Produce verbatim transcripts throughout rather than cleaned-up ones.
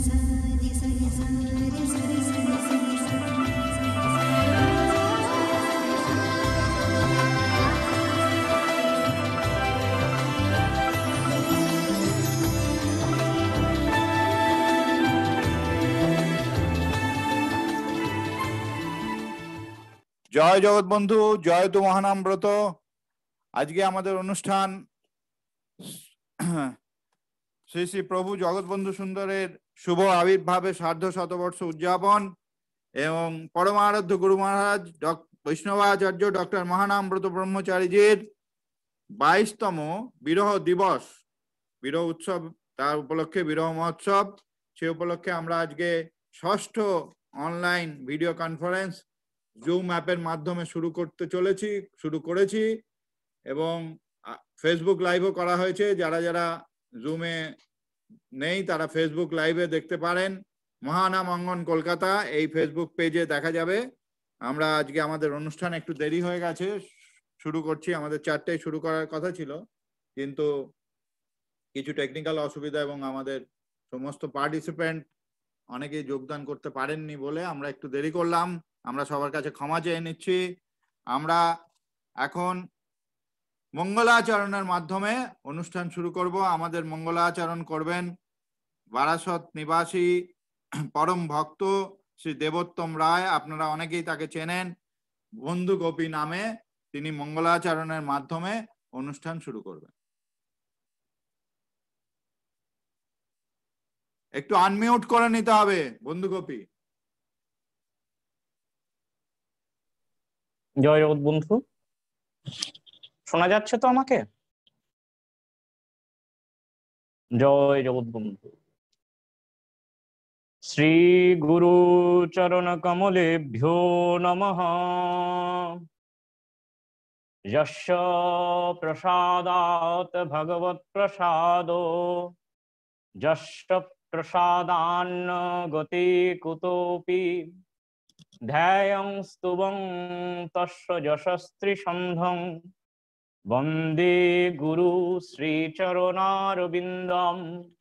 জয় জগৎ বন্ধু, জয় তো মহানামব্রত। আজকে আমাদের অনুষ্ঠান শ্রী শ্রী প্রভু জগৎ বন্ধু সুন্দরের শুভ আবির্ভাবে সার্ধ শতবর্ষ উদযাপন এবং পরমারাধ্য গুরু মহারাজ বৈষ্ণবাচার্য ডক্টর মহানামব্রত ব্রহ্মচারীজির বাইশতম বিরহ দিবস, বিরহ উৎসব, তার উপলক্ষে বিরহ মহোৎসব। সে উপলক্ষে আমরা আজকে ষষ্ঠ অনলাইন ভিডিও কনফারেন্স জুম অ্যাপের মাধ্যমে শুরু করতে চলেছি শুরু করেছি এবং ফেসবুক লাইভও করা হয়েছে। যারা যারা জুমে নেই তারা ফেসবুক লাইভে দেখতে পারেন। মহানাম অঙ্গন কলকাতা এই ফেসবুক পেজে দেখা যাবে। আমরা আজকে আমাদের অনুষ্ঠান একটু দেরি হয়ে গেছে, শুরু করছি। আমাদের চারটায় শুরু করার কথা ছিল, কিন্তু কিছু টেকনিক্যাল অসুবিধা এবং আমাদের সমস্ত পার্টিসিপেন্ট অনেকেই যোগদান করতে পারেননি বলে আমরা একটু দেরি করলাম। আমরা সবার কাছে ক্ষমা চেয়ে নিচ্ছি। আমরা এখন মঙ্গলাচরণের মাধ্যমে অনুষ্ঠান শুরু করব। আমাদের মঙ্গলাচরণ করবেন বারাসত নিবাসী পরম ভক্ত শ্রী দেবোত্তম রায়। আপনারা অনেকেই তাকে চেনেন, বন্ধু গোপী নামে। তিনি মঙ্গলাচরণের মাধ্যমে অনুষ্ঠান শুরু করবেন। একটু আনমিউট করে নিতে হবে বন্ধু গোপী। জয় জগৎ বন্ধু, শোনা যাচ্ছে তো আমাকে? জয় জগৎ বন্ধু। শ্রী গুরু চরণ কমলেভ্যো নমঃ। যস্য প্রসাদাৎ ভগবৎ প্রসাদো, যস্য প্রসাদান্ন গতি কুতোপি, ধ্যায়ং স্তুবং তস্য যশস্ত্রীসন্ধং, বন্দে গুরু শ্রীচরণারবিন্দম।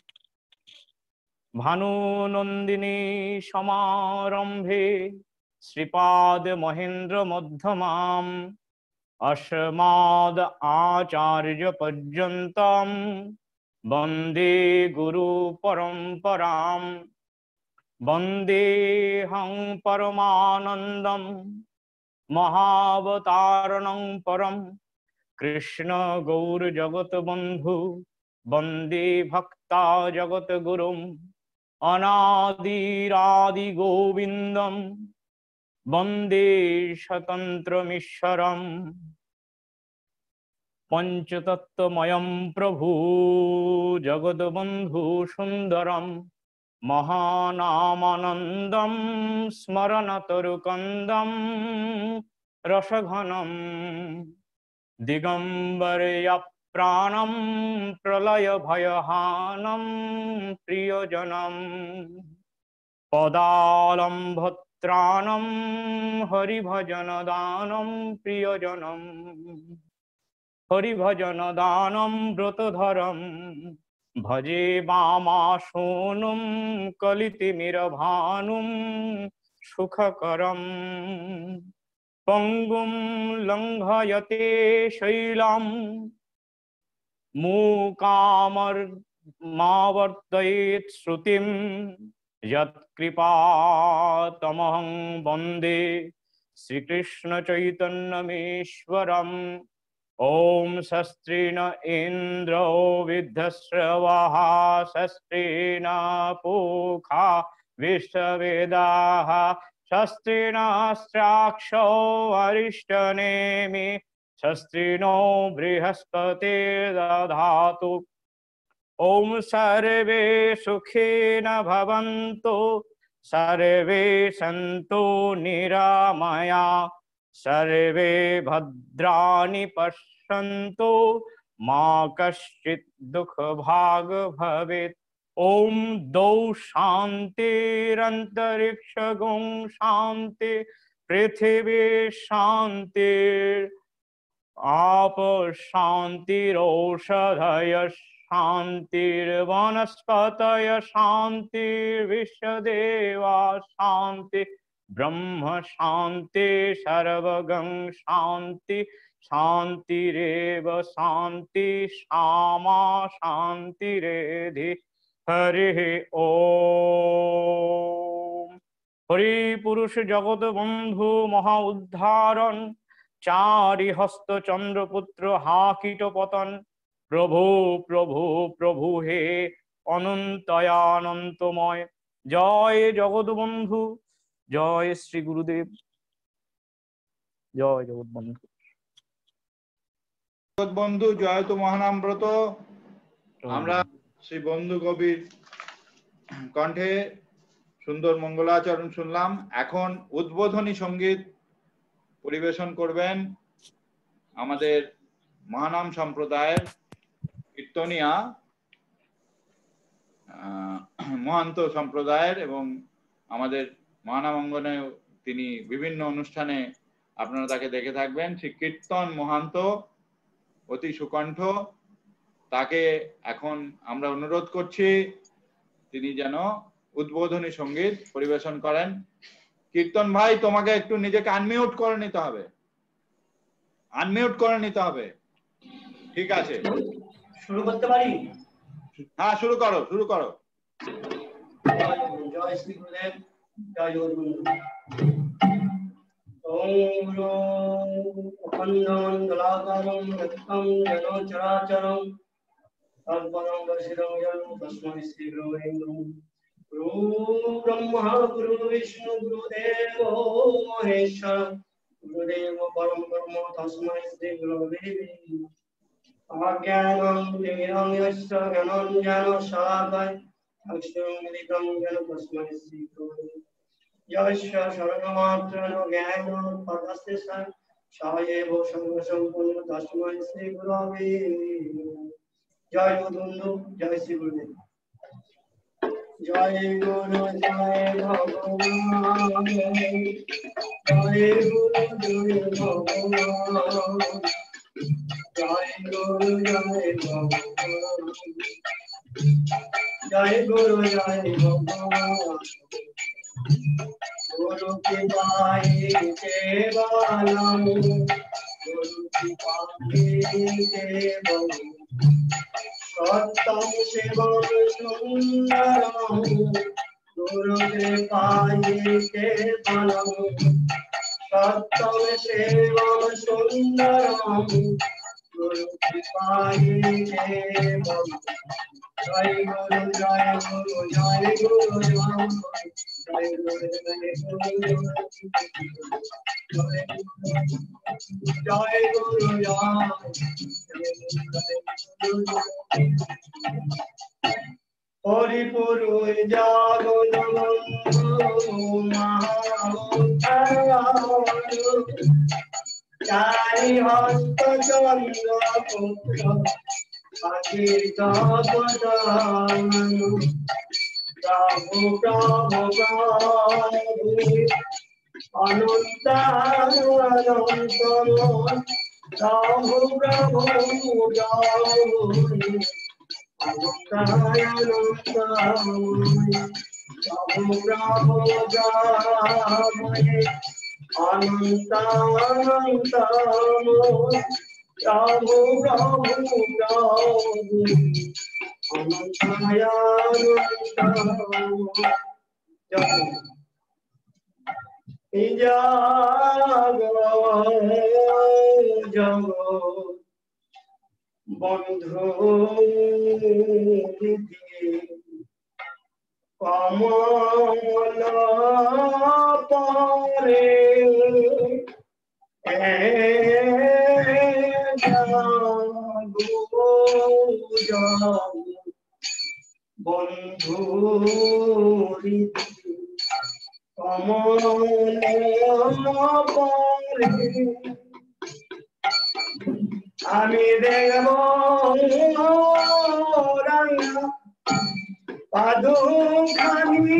ভানুনন্দিনী সমারম্ভে শ্রীপাদ মহেন্দ্র মধ্যমাম, অস্মাদ আচার্য পর্যন্তম বন্দে গুরু পরম্পরাম। বন্দেহং পরমানন্দম মহাবতারণং পরম, কৃষ্ণ গৌর জগৎ বন্ধু বন্দে ভক্তা জগৎ গুরুম। অনাদিরাদি গোবিন্দম বন্দে স্বতন্ত্রমীশ্বরম। পঞ্চতত্ত্বময়ম প্রভু জগৎবন্ধু সুন্দরম, মহানামানন্দম স্মরণতরুকন্দম রসঘনম। দিগম্বরয়া প্রাণম প্রলয় ভয়হানম প্রিয়জনম, পদালম্ভত্রাণম হরিভজন দানম প্রিয়জনম। হরিভজন দানম ব্রতধরম ভজে বামাশূনুম কলিতিমিরভানুম সুখকরম। পঙ্গুম লঙ্ঘয়তে শৈলম মূকামর্মাবর্তয়েৎ শ্রুতিম, যৎকৃপাতমহং বন্দে শ্রীকৃষ্ণ চৈতন্যমেশ্বরম। ওম শস্ত্রেণ ইন্দ্রো বিদ্ধশ্রবः, শস্ত্রেণ పూষা বিশ্ববেদাः, শস্ত্রেণ স্রাক্ষো অরিষ্টনেমি, শস্ত্রেণো বৃহস্পতির্দধাতু। ওম সর্বে সুখিন ভবন্তু, সর্বে সন্তু নিরাময়া, सर्वे भद्राणि पश्यन्तु मा कश्चित् दुःखभाग् भवेत्। ओम दौ शान्तिरन्तरिक्षगुं शान्ति, पृथिवी शान्ति, आप शान्तिरौषधयः शान्तिर्वनस्पतय शान्तिर्विश्वदेवा शान्ति ब्रह्म शान्ति सर्वगं शान्ति शान्तिरेव शान्ति सामा शान्तिरेधि हरिः ओम। हरि पुरुष जगत बंधु महा उद्धारण चारि हस्त चंद्रपुत्र हाकिट पतन प्रभु प्रभु प्रभु हे अनंतयानंतमय। जय जगत बंधु, जय श्री गुरुदेव, जय जगत बंधु। জগৎ বন্ধু জয় তো মহানামব্রত। আমরা শ্রী বন্ধু কবির কণ্ঠে সুন্দর মঙ্গলাচরণ শুনলাম। এখন উদ্বোধনী সঙ্গীত পরিবেশন করবেন আমাদের মহানাম সম্প্রদায়ের কীর্তনিয়া মহান্ত সম্প্রদায়ের, এবং আমাদের মহানাম অঙ্গনে তিনি বিভিন্ন অনুষ্ঠানে আপনারা তাকে দেখে থাকবেন। শ্রী কীর্তন মহান্ত অতি সুকণ্ঠ, তাকে এখন আমরা অনুরোধ করছি তিনি যেন উদ্বোধনী সঙ্গীত পরিবেশন করেন। কীর্তন ভাই, তোমাকে একটু নিজেকে আনমিউট করে নিতে হবে, আনমিউট করে নিতে হবে। ঠিক আছে, শুরু করতে পারি? হ্যাঁ, শুরু করো, শুরু করো। জয় শ্রী গুরুদেব, জয় জগৎবন্ধু। ওম অখণ্ডমণ্ডলাকারং ব্যক্তং যেন চরাচরং তৎপদং দর্শিতং য়ং তস্मै শ্রী গুরুবে নমঃ। গুরু ব্রহ্মা গুরু বিষ্ণু গুরুদেবো মহেশ্বর গুরুদেব পরম ব্রহ্ম তস্मै শ্রী গুরুবে নমঃ। অজ্ঞানং তিমিরং যস্য জ্ঞানাঞ্জনো শলাকায় চক্ষুর্মিলিतं येन तस्मै श्री गुरुवे नमः। यस्य सर्वमात्रं ज्ञानं तदस्ति सः एव सर्वसम्पूर्ण तस्मै श्री गुरवे नमः। जय गुरुबंधु, जय श्री गुरुदेव। जय गुरु जय भगवान, जय गुरु जय भगवान, जय गुरु जय भगवान, जय गुरु जय भगवान। गुरु की बाई देवालम, गुरु की बाई देवम, सत्यम शिवम सुंदरम, गुरु की बाई देवालम, सत्यम शिवम सुंदरम, गुरु की बाई देवम। जय गुरु जय गुरु जय गुरु जय जय गुरु जय गुरु जय गुरु हरि पुरुष जगद्बंधु महाउद्धारण चारि हस्त चंद्रपुत्र हाकिट पतन प्रभु प्रभु प्रभु अनंतानंतमय। प्रभु प्रभु प्रभु अनंतानंतमय। प्रभु प्रभु प्रभु अनंतानंतमय। प्रभु प्रभु प्रभु अनंतानंतमय। जागो जागो बंधु कमल पारे जागो जागो बंधु আমি দেখব পাদুখানি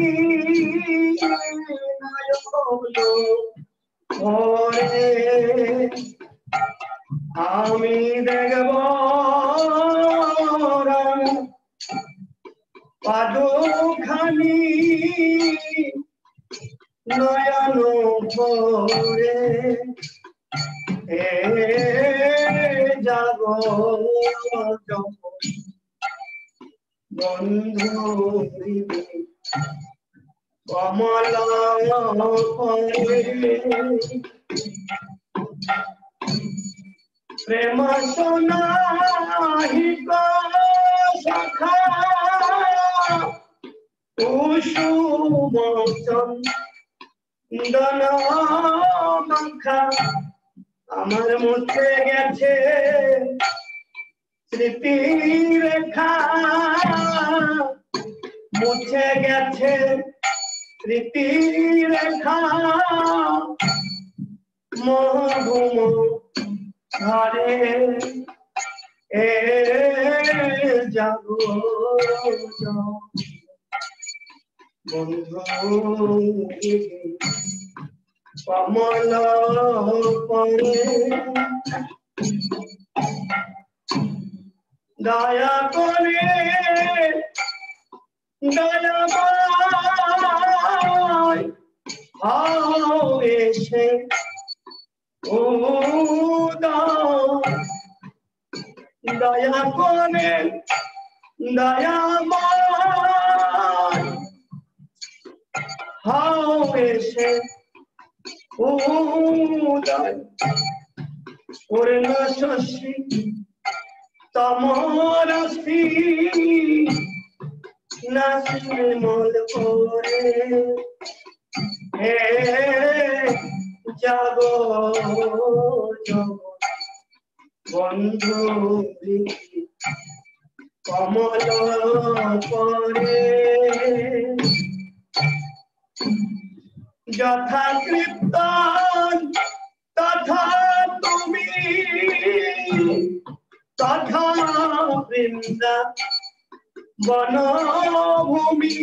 আমি দেখব পাদুখানি নয়ন ভরে হে জাগত বন্ধু কমল পরে প্রেম সোনাহিক সখা কুসুম চন্দন মাখা আমার মুছে গেছে স্মৃতি রেখা মুছে গেছে স্মৃতি রেখা মধুম ঘরে এ জাগো বন্ধু কমল পরে দয়া করে দয়াময় হও এসে ও দয়া করে দয়াময় হও এসে ও পূর্ণ শশী তমরসি নাসিমল করে হে জাগো বন্ধু কমল পরে যথা কীর্তন তথা তুমি তথা বৃন্দা বনভূমি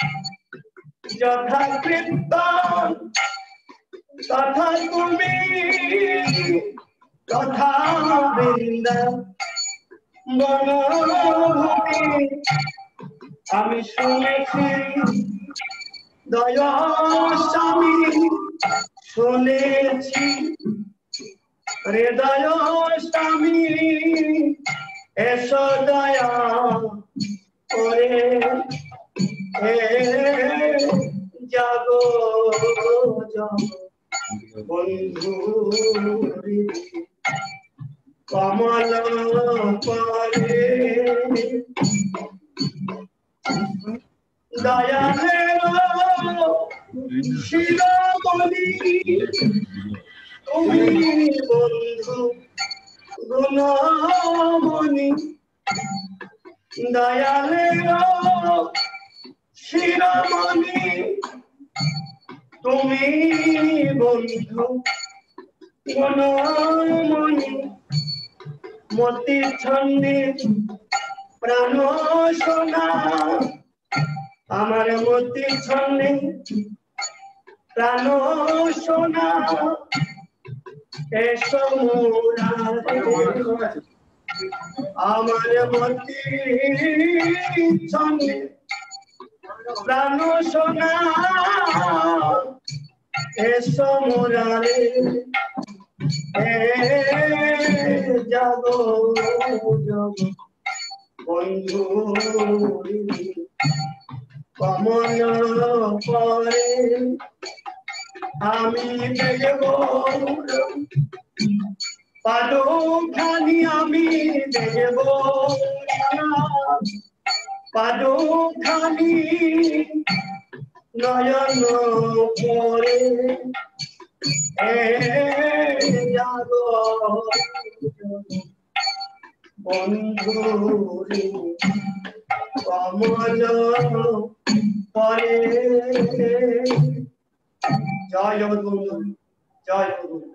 যথা কীর্তন তথা তুমি তথা বৃন্দা বনভূমি আমি শুনেছি দয়া স্বামী শুনেছি হৃদয় স্বামী এসো দয়া করে হে জাগো বন্ধু কমল পরে দয়া শিরোমণি তুমি বন্ধু গুণমণি দয়ালের শিরোমণি তুমি বন্ধু গুণমণি মতি ছন্দে প্রাণ সোনা আমার মতি ছন্দে প্রাণ সোনা এসো মুরারে আমার মতি ছন্দে প্রাণ সোনা এসো মুরারে এ জাগো জাগো বন্ধু কমল পরে আমি দেখব পাদুখানি আমি দেখব পাদুখানি নয়ন পরে এ জাগো বন্ধু কমল পরে জয় জগৎবন্ধু জয় জগৎবন্ধু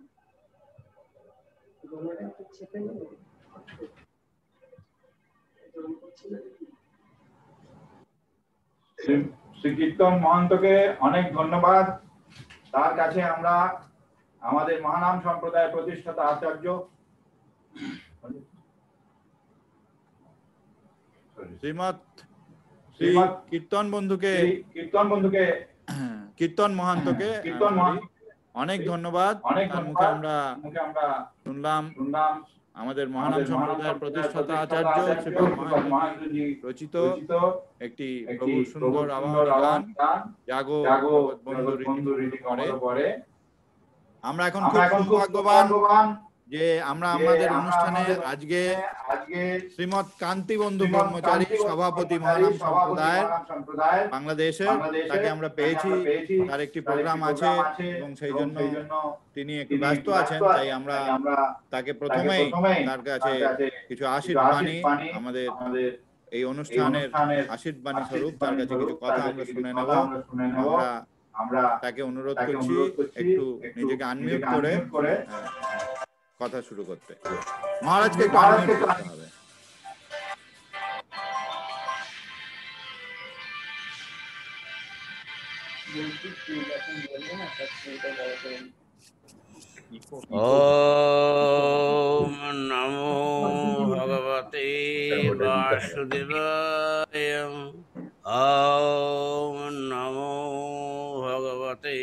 শ্রী কীর্তন মহন্তকে অনেক ধন্যবাদ। তার কাছে আমরা আমাদের মহানাম সম্প্রদায়ের প্রতিষ্ঠাতা আচার্য শ্রীমৎ শ্রী কীর্তন বন্ধুকে কীর্তন বন্ধুকে কীর্তন মহান্তকে কীর্তন sorry, অনেক ধন্যবাদ। অনেক তার মুখে ধন্যবাদ। আমরা মুখে আমরা শুনলাম শুনলাম আমাদের মহানাম আমাদের সম্প্রদায়ের প্রতিষ্ঠাতা আচার্য শ্রীপাদ মহেন্দ্রজি রচিত রচিত একটি একটি প্রভুর সুন্দর সুন্দর আবাহনী গান আহ্বান গান জাগো জাগো জগৎ বন্ধু জগৎ বন্ধু রীতি রীতি করে। কমল পরে। আমরা এখন আমরা খুব এখন খুব সৌভাগ্যবান সৌভাগ্যবান যে আমরা যে আমাদের আমরা অনুষ্ঠানে আমাদের আজকে আজকে শ্রীমৎ কান্তি বন্ধু শ্রীমৎ ব্রহ্মচারী কান্তি বন্ধু সভাপতি ব্রহ্মচারী মহানাম সভাপতি সম্প্রদায়ের মহানাম সম্প্রদায়ের বাংলাদেশের বাংলাদেশের তাকে আমরা তাকে পেয়েছি। আমরা পেয়েছি। তার একটি তার প্রোগ্রাম একটি আছে প্রোগ্রাম আছে এবং সেই এবং জন্য সেই জন্য তিনি একটু তিনি ব্যস্ত ব্যস্ত আছেন। আছেন। তাই আমরা তাই আমরা তাকে তাকে প্রথমেই প্রথমেই তার কাছে তার কাছে কিছু কিছু আশীর্বাণী আশীর্বাণী আমাদের আমাদের এই অনুষ্ঠানের অনুষ্ঠানের আশীর্বাণী স্বরূপ তার আশীর্বাণী কাছে কিছু স্বরূপ কথা তার আমরা কাছে শুনে কিছু নেব। কথা আমরা শুনে নেব। আমরা আমরা তাকে অনুরোধ তাকে করছি অনুরোধ করছি একটু একটু নিজেকে আনমিউট নিজেকে করে unmute করে আহ, কথা শুরু করতে। মহারাজকে একটু মহারাজকে আনমিউট একটু করতে হবে। ওম নমো ভগবতে বাসুদেবায়। ওম নমো ভগবতে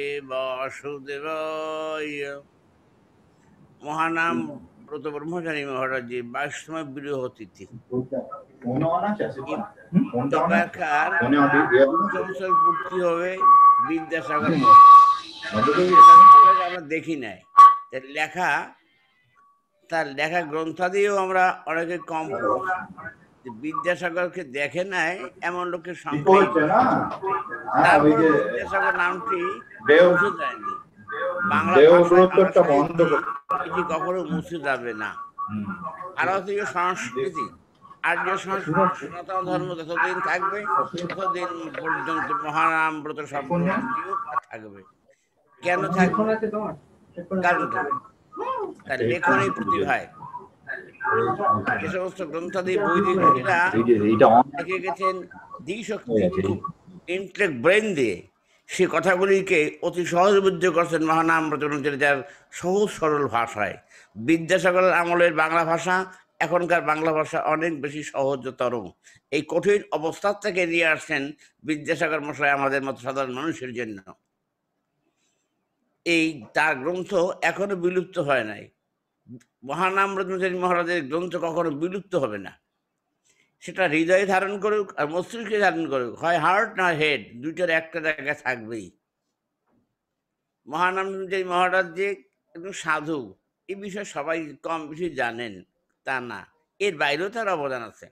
বাসুদেবায়। মহানাম ব্রত ব্রহ্মচারী মহারাজজি বাইশতম বিরহ তিথি। ফোনে অন আছে আছে ফোনটা অন আছে এবারকার ফোনে অন পঞ্চাশ বছর পূর্তি হবে বিদ্যাসাগর। আছে আমরা দেখি নাই তার লেখা, তার লেখা গ্রন্থাদিও আমরা অনেকে কম পড়েছি। যে বিদ্যাসাগরকে দেখে নাই এমন লোকের সংখ্যা হচ্ছে না হ্যাঁ ওই তারপরে যে বিদ্যাসাগর নামটি দেও মুছে যায়নি। বাংলা দেও ভাষায় গুরুত্বটা বাংলা বন্ধ করে সাহিত্যে এটি কখনো মুছে যাবে না। হুম। ভারতীয় সংস্কৃতি আর্য সংস্কৃতি সনাতন ধর্ম যতদিন থাকবে ততদিন পর্যন্ত মহানাম ব্রত শব্দটিও থাকবে। কেন থাকবে? কারণটা তার লেখনী প্রতিভায় যে সমস্ত গ্রন্থাদি বৈদিকরা এই যে এইটা অন লিখে গেছেন দ্বিশক্তি ইন্টেলেক্ট ব্রেন দিয়ে, সে কথাগুলিকে অতি সহজবোধ্য করছেন মহানাম ব্রতচার্যার সহজ সরল ভাষায়। বিদ্যাসাগরের আমলের বাংলা ভাষা এখনকার বাংলা ভাষা অনেক বেশি সহজতর। এই কঠিন অবস্থা থেকে নিয়ে আসছেন বিদ্যাসাগর মশাই আমাদের মতো সাধারণ মানুষের জন্য। এই তার গ্রন্থ এখনো বিলুপ্ত হয় নাই। মহানাম ব্রহ্মচারী মহারাজের গ্রন্থ কখনো বিলুপ্ত হবে না। সেটা হৃদয়ে ধারণ করুক আর মস্তিষ্কে ধারণ করুক, হয় হার্ট না হেড, দুইটার একটা জায়গায় থাকবেই। মহানাম ব্রহ্মচারী মহারাজ যে একটু সাধু, এই বিষয়ে সবাই কম বেশি জানেন তা না, এর বাইরেও তার অবদান আছে।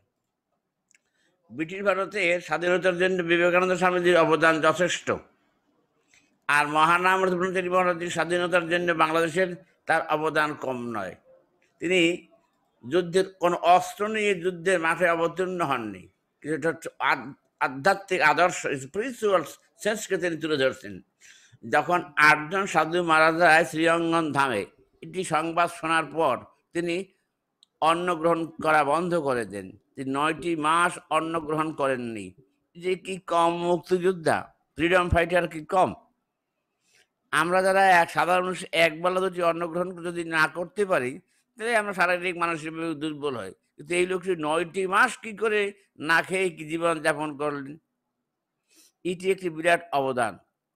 ব্রিটিশ ভারতের স্বাধীনতার জন্য বিবেকানন্দ স্বামীজির অবদান যথেষ্ট। আর মহানাম ব্রহ্মচারী মহারাজের স্বাধীনতার জন্য বাংলাদেশের তার অবদান কম নয়। তিনি যুদ্ধের কোনো অস্ত্র নিয়ে যুদ্ধের মাঠে অবতীর্ণ হননি, কিন্তু আধ্যাত্মিক আদর্শ স্পিরিচুয়াল সেন্সকে তিনি তুলে ধরছেন। যখন আটজন সাধু মারা যায় শ্রীঅঙ্গন ধামে, এটি সংবাদ শোনার পর তিনি অন্ন গ্রহণ করা বন্ধ করে দেন। তিনি নয়টি মাস অন্ন গ্রহণ করেননি। যে কি কম মুক্তিযোদ্ধা, ফ্রিডম ফাইটার কি কম? আমরা যারা এক সাধারণ মানুষ একবেলা দুটি অন্ন গ্রহণ যদি না করতে পারি তাহলে আমরা শারীরিক মানসিকভাবে দুর্বল হই। কিন্তু এই লোকটি নয়টি মাস কি করে না খেয়ে কি জীবন যাপন করলেন, এটি একটি বিরাট অবদান।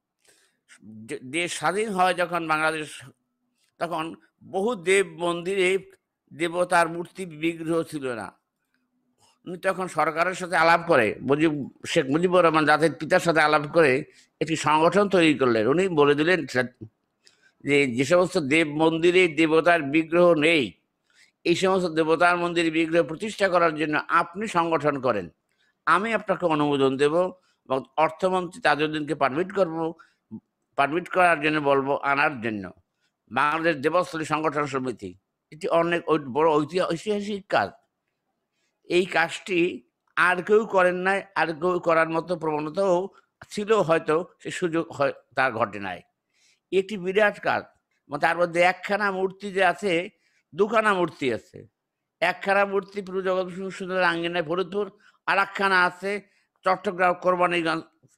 দেশ স্বাধীন হয় যখন বাংলাদেশ, তখন বহু দেব মন্দিরে দেবতার মূর্তি বিগ্রহ ছিল না। উনি তখন সরকারের সাথে আলাপ করে, মুজিব শেখ মুজিবুর রহমান জাতির পিতার সাথে আলাপ করে একটি সংগঠন তৈরি করলেন। উনি বলে দিলেন যে যে সমস্ত দেব মন্দিরে দেবতার বিগ্রহ নেই, এই সমস্ত দেবতার মন্দিরে বিগ্রহ প্রতিষ্ঠা করার জন্য আপনি সংগঠন করেন, আমি আপনাকে অনুমোদন দেব এবং অর্থমন্ত্রী তাজউদ্দিনকে পারমিট করব, পারমিট করার জন্য বলবো, আনার জন্য। বাংলাদেশ দেবস্থলী সংগঠন সমিতি, এটি অনেক বড় ঐতিহাসিক কাজ। এই কাজটি আর কেউ করেন নাই, আর কেউ করার মতো প্রবণতাও ছিল, হয়তো সে সুযোগ হয় তার ঘটে নাই। একটি বিরাট কাজ। তার মধ্যে একখানা মূর্তি যে আছে, দুখানা মূর্তি আছে। একখানা মূর্তি পুরো জগৎ সুন্দর আঙ্গিনায় ফরিদপুর, আর একখানা আছে চট্টগ্রাম কোরবানীগঞ্জ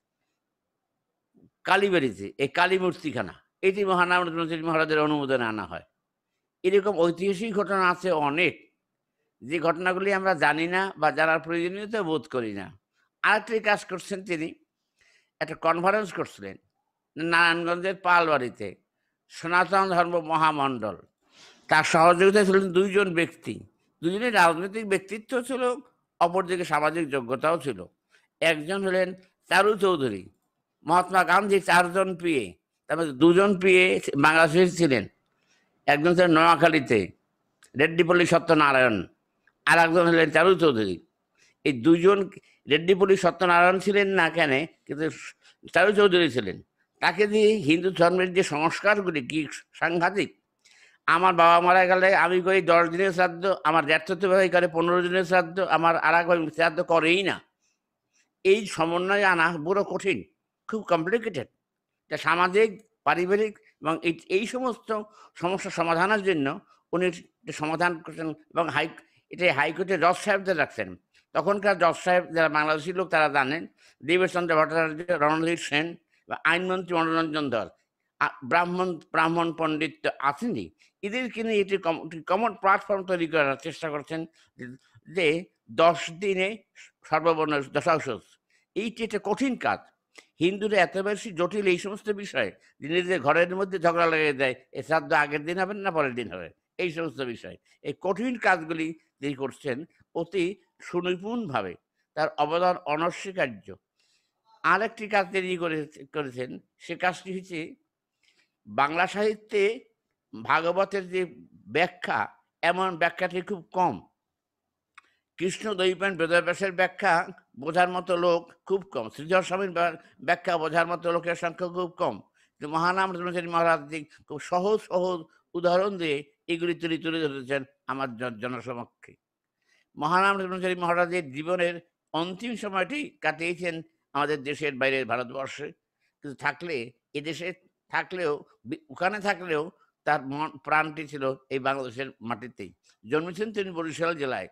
কালীবাড়িতে। এই কালী মূর্তিখানা এটি মহানাম ব্রহ্মচারী মহারাজের অনুমোদনে আনা হয়। এরকম ঐতিহাসিক ঘটনা আছে অনেক, যে ঘটনাগুলি আমরা জানি না বা জানার প্রয়োজনীয়তা বোধ করি না। আরেকটি কাজ করছেন, তিনি একটা কনফারেন্স করছিলেন নারায়ণগঞ্জের পালবাড়িতে, সনাতন ধর্ম মহামণ্ডল। তার সহযোগিতায় ছিলেন দুইজন ব্যক্তি, দুজনের রাজনৈতিক ব্যক্তিত্ব ছিল, অপরদিকে সামাজিক যোগ্যতাও ছিল। একজন হলেন চারু চৌধুরী, মহাত্মা গান্ধী চারজন পিএ, তার মধ্যে দুজন পিএ বাংলাদেশে ছিলেন। একজন ছিলেন নোয়াখালীতে রেড্ডিপল্লী সত্যনারায়ণ, আর একজন হলেন চারু চৌধুরী। এই দুজন রেড্ডিপল্লী সত্যনারায়ণ ছিলেন না কেন, কিন্তু চারু চৌধুরী ছিলেন। তাকে দিয়ে হিন্দু ধর্মের যে সংস্কারগুলি কি সাংঘাতিক। আমার বাবা মারা গেলে আমি করি দশ দিনের শ্রাদ্ধ, আমার জ্যাঠত ভাই করে পনেরো দিনের শ্রাদ্ধ, আমার আর এক ভাই শ্রাদ্ধ করেই না। এই সমন্বয় আনা বড় কঠিন, খুব কমপ্লিকেটেড। এটা সামাজিক, পারিবারিক এবং এই সমস্ত সমস্যা সমাধানের জন্য উনি সমাধান করছেন এবং হাই এটা হাইকোর্টে জজ সাহেবদের রাখছেন। তখনকার জজ সাহেব যারা বাংলাদেশি লোক তারা জানেন, দেবেশচন্দ্র ভট্টাচার্য, রণধীর সেন বা আইনমন্ত্রী মনোরঞ্জন ধর, ব্রাহ্মণ ব্রাহ্মণ পণ্ডিত আসেনি, এদেরকে নিয়ে এটি কমন প্ল্যাটফর্ম তৈরি করার চেষ্টা করছেন যে দশ দিনে সর্ববর্ণ দশাংশ। এইটি একটা কঠিন কাজ। হিন্দুরা এত বেশি জটিল এই সমস্ত বিষয়, নিজেদের ঘরের মধ্যে ঝগড়া লেগে যায়, এ শ্রাদ্ধ আগের দিন হবে না পরের দিন হবে, এই সমস্ত বিষয়। এই কঠিন কাজগুলি তিনি করছেন অতি সুনিপুণভাবে, তার অবদান অনস্বীকার্য। আরেকটি কাজ তিনি করেছেন, সে কাজটি হচ্ছে বাংলা সাহিত্যে ভাগবতের যে ব্যাখ্যা, এমন ব্যাখ্যাটি খুব কম। কৃষ্ণ দৈপায়ন বেদব্যাসের ব্যাখ্যা বোঝার মতো লোক খুব কম, শ্রীধর স্বামীর ব্যাখ্যা বোঝার মতো লোকের সংখ্যা খুব কম। কিন্তু মহানাম ব্রহ্মচারী মহারাজ খুব সহজ সহজ উদাহরণ দিয়ে এগুলি তুলে তুলে ধরেছেন আমার জনসমক্ষে। মহানাম ব্রহ্মচারী মহারাজের জীবনের অন্তিম সময়টি কাটিয়েছেন আমাদের দেশের বাইরের ভারতবর্ষে, কিন্তু থাকলে এদেশে থাকলেও ওখানে থাকলেও তার মন প্রাণটি ছিল এই বাংলাদেশের মাটিতেই। জন্মেছেন তিনি বরিশাল জেলায়।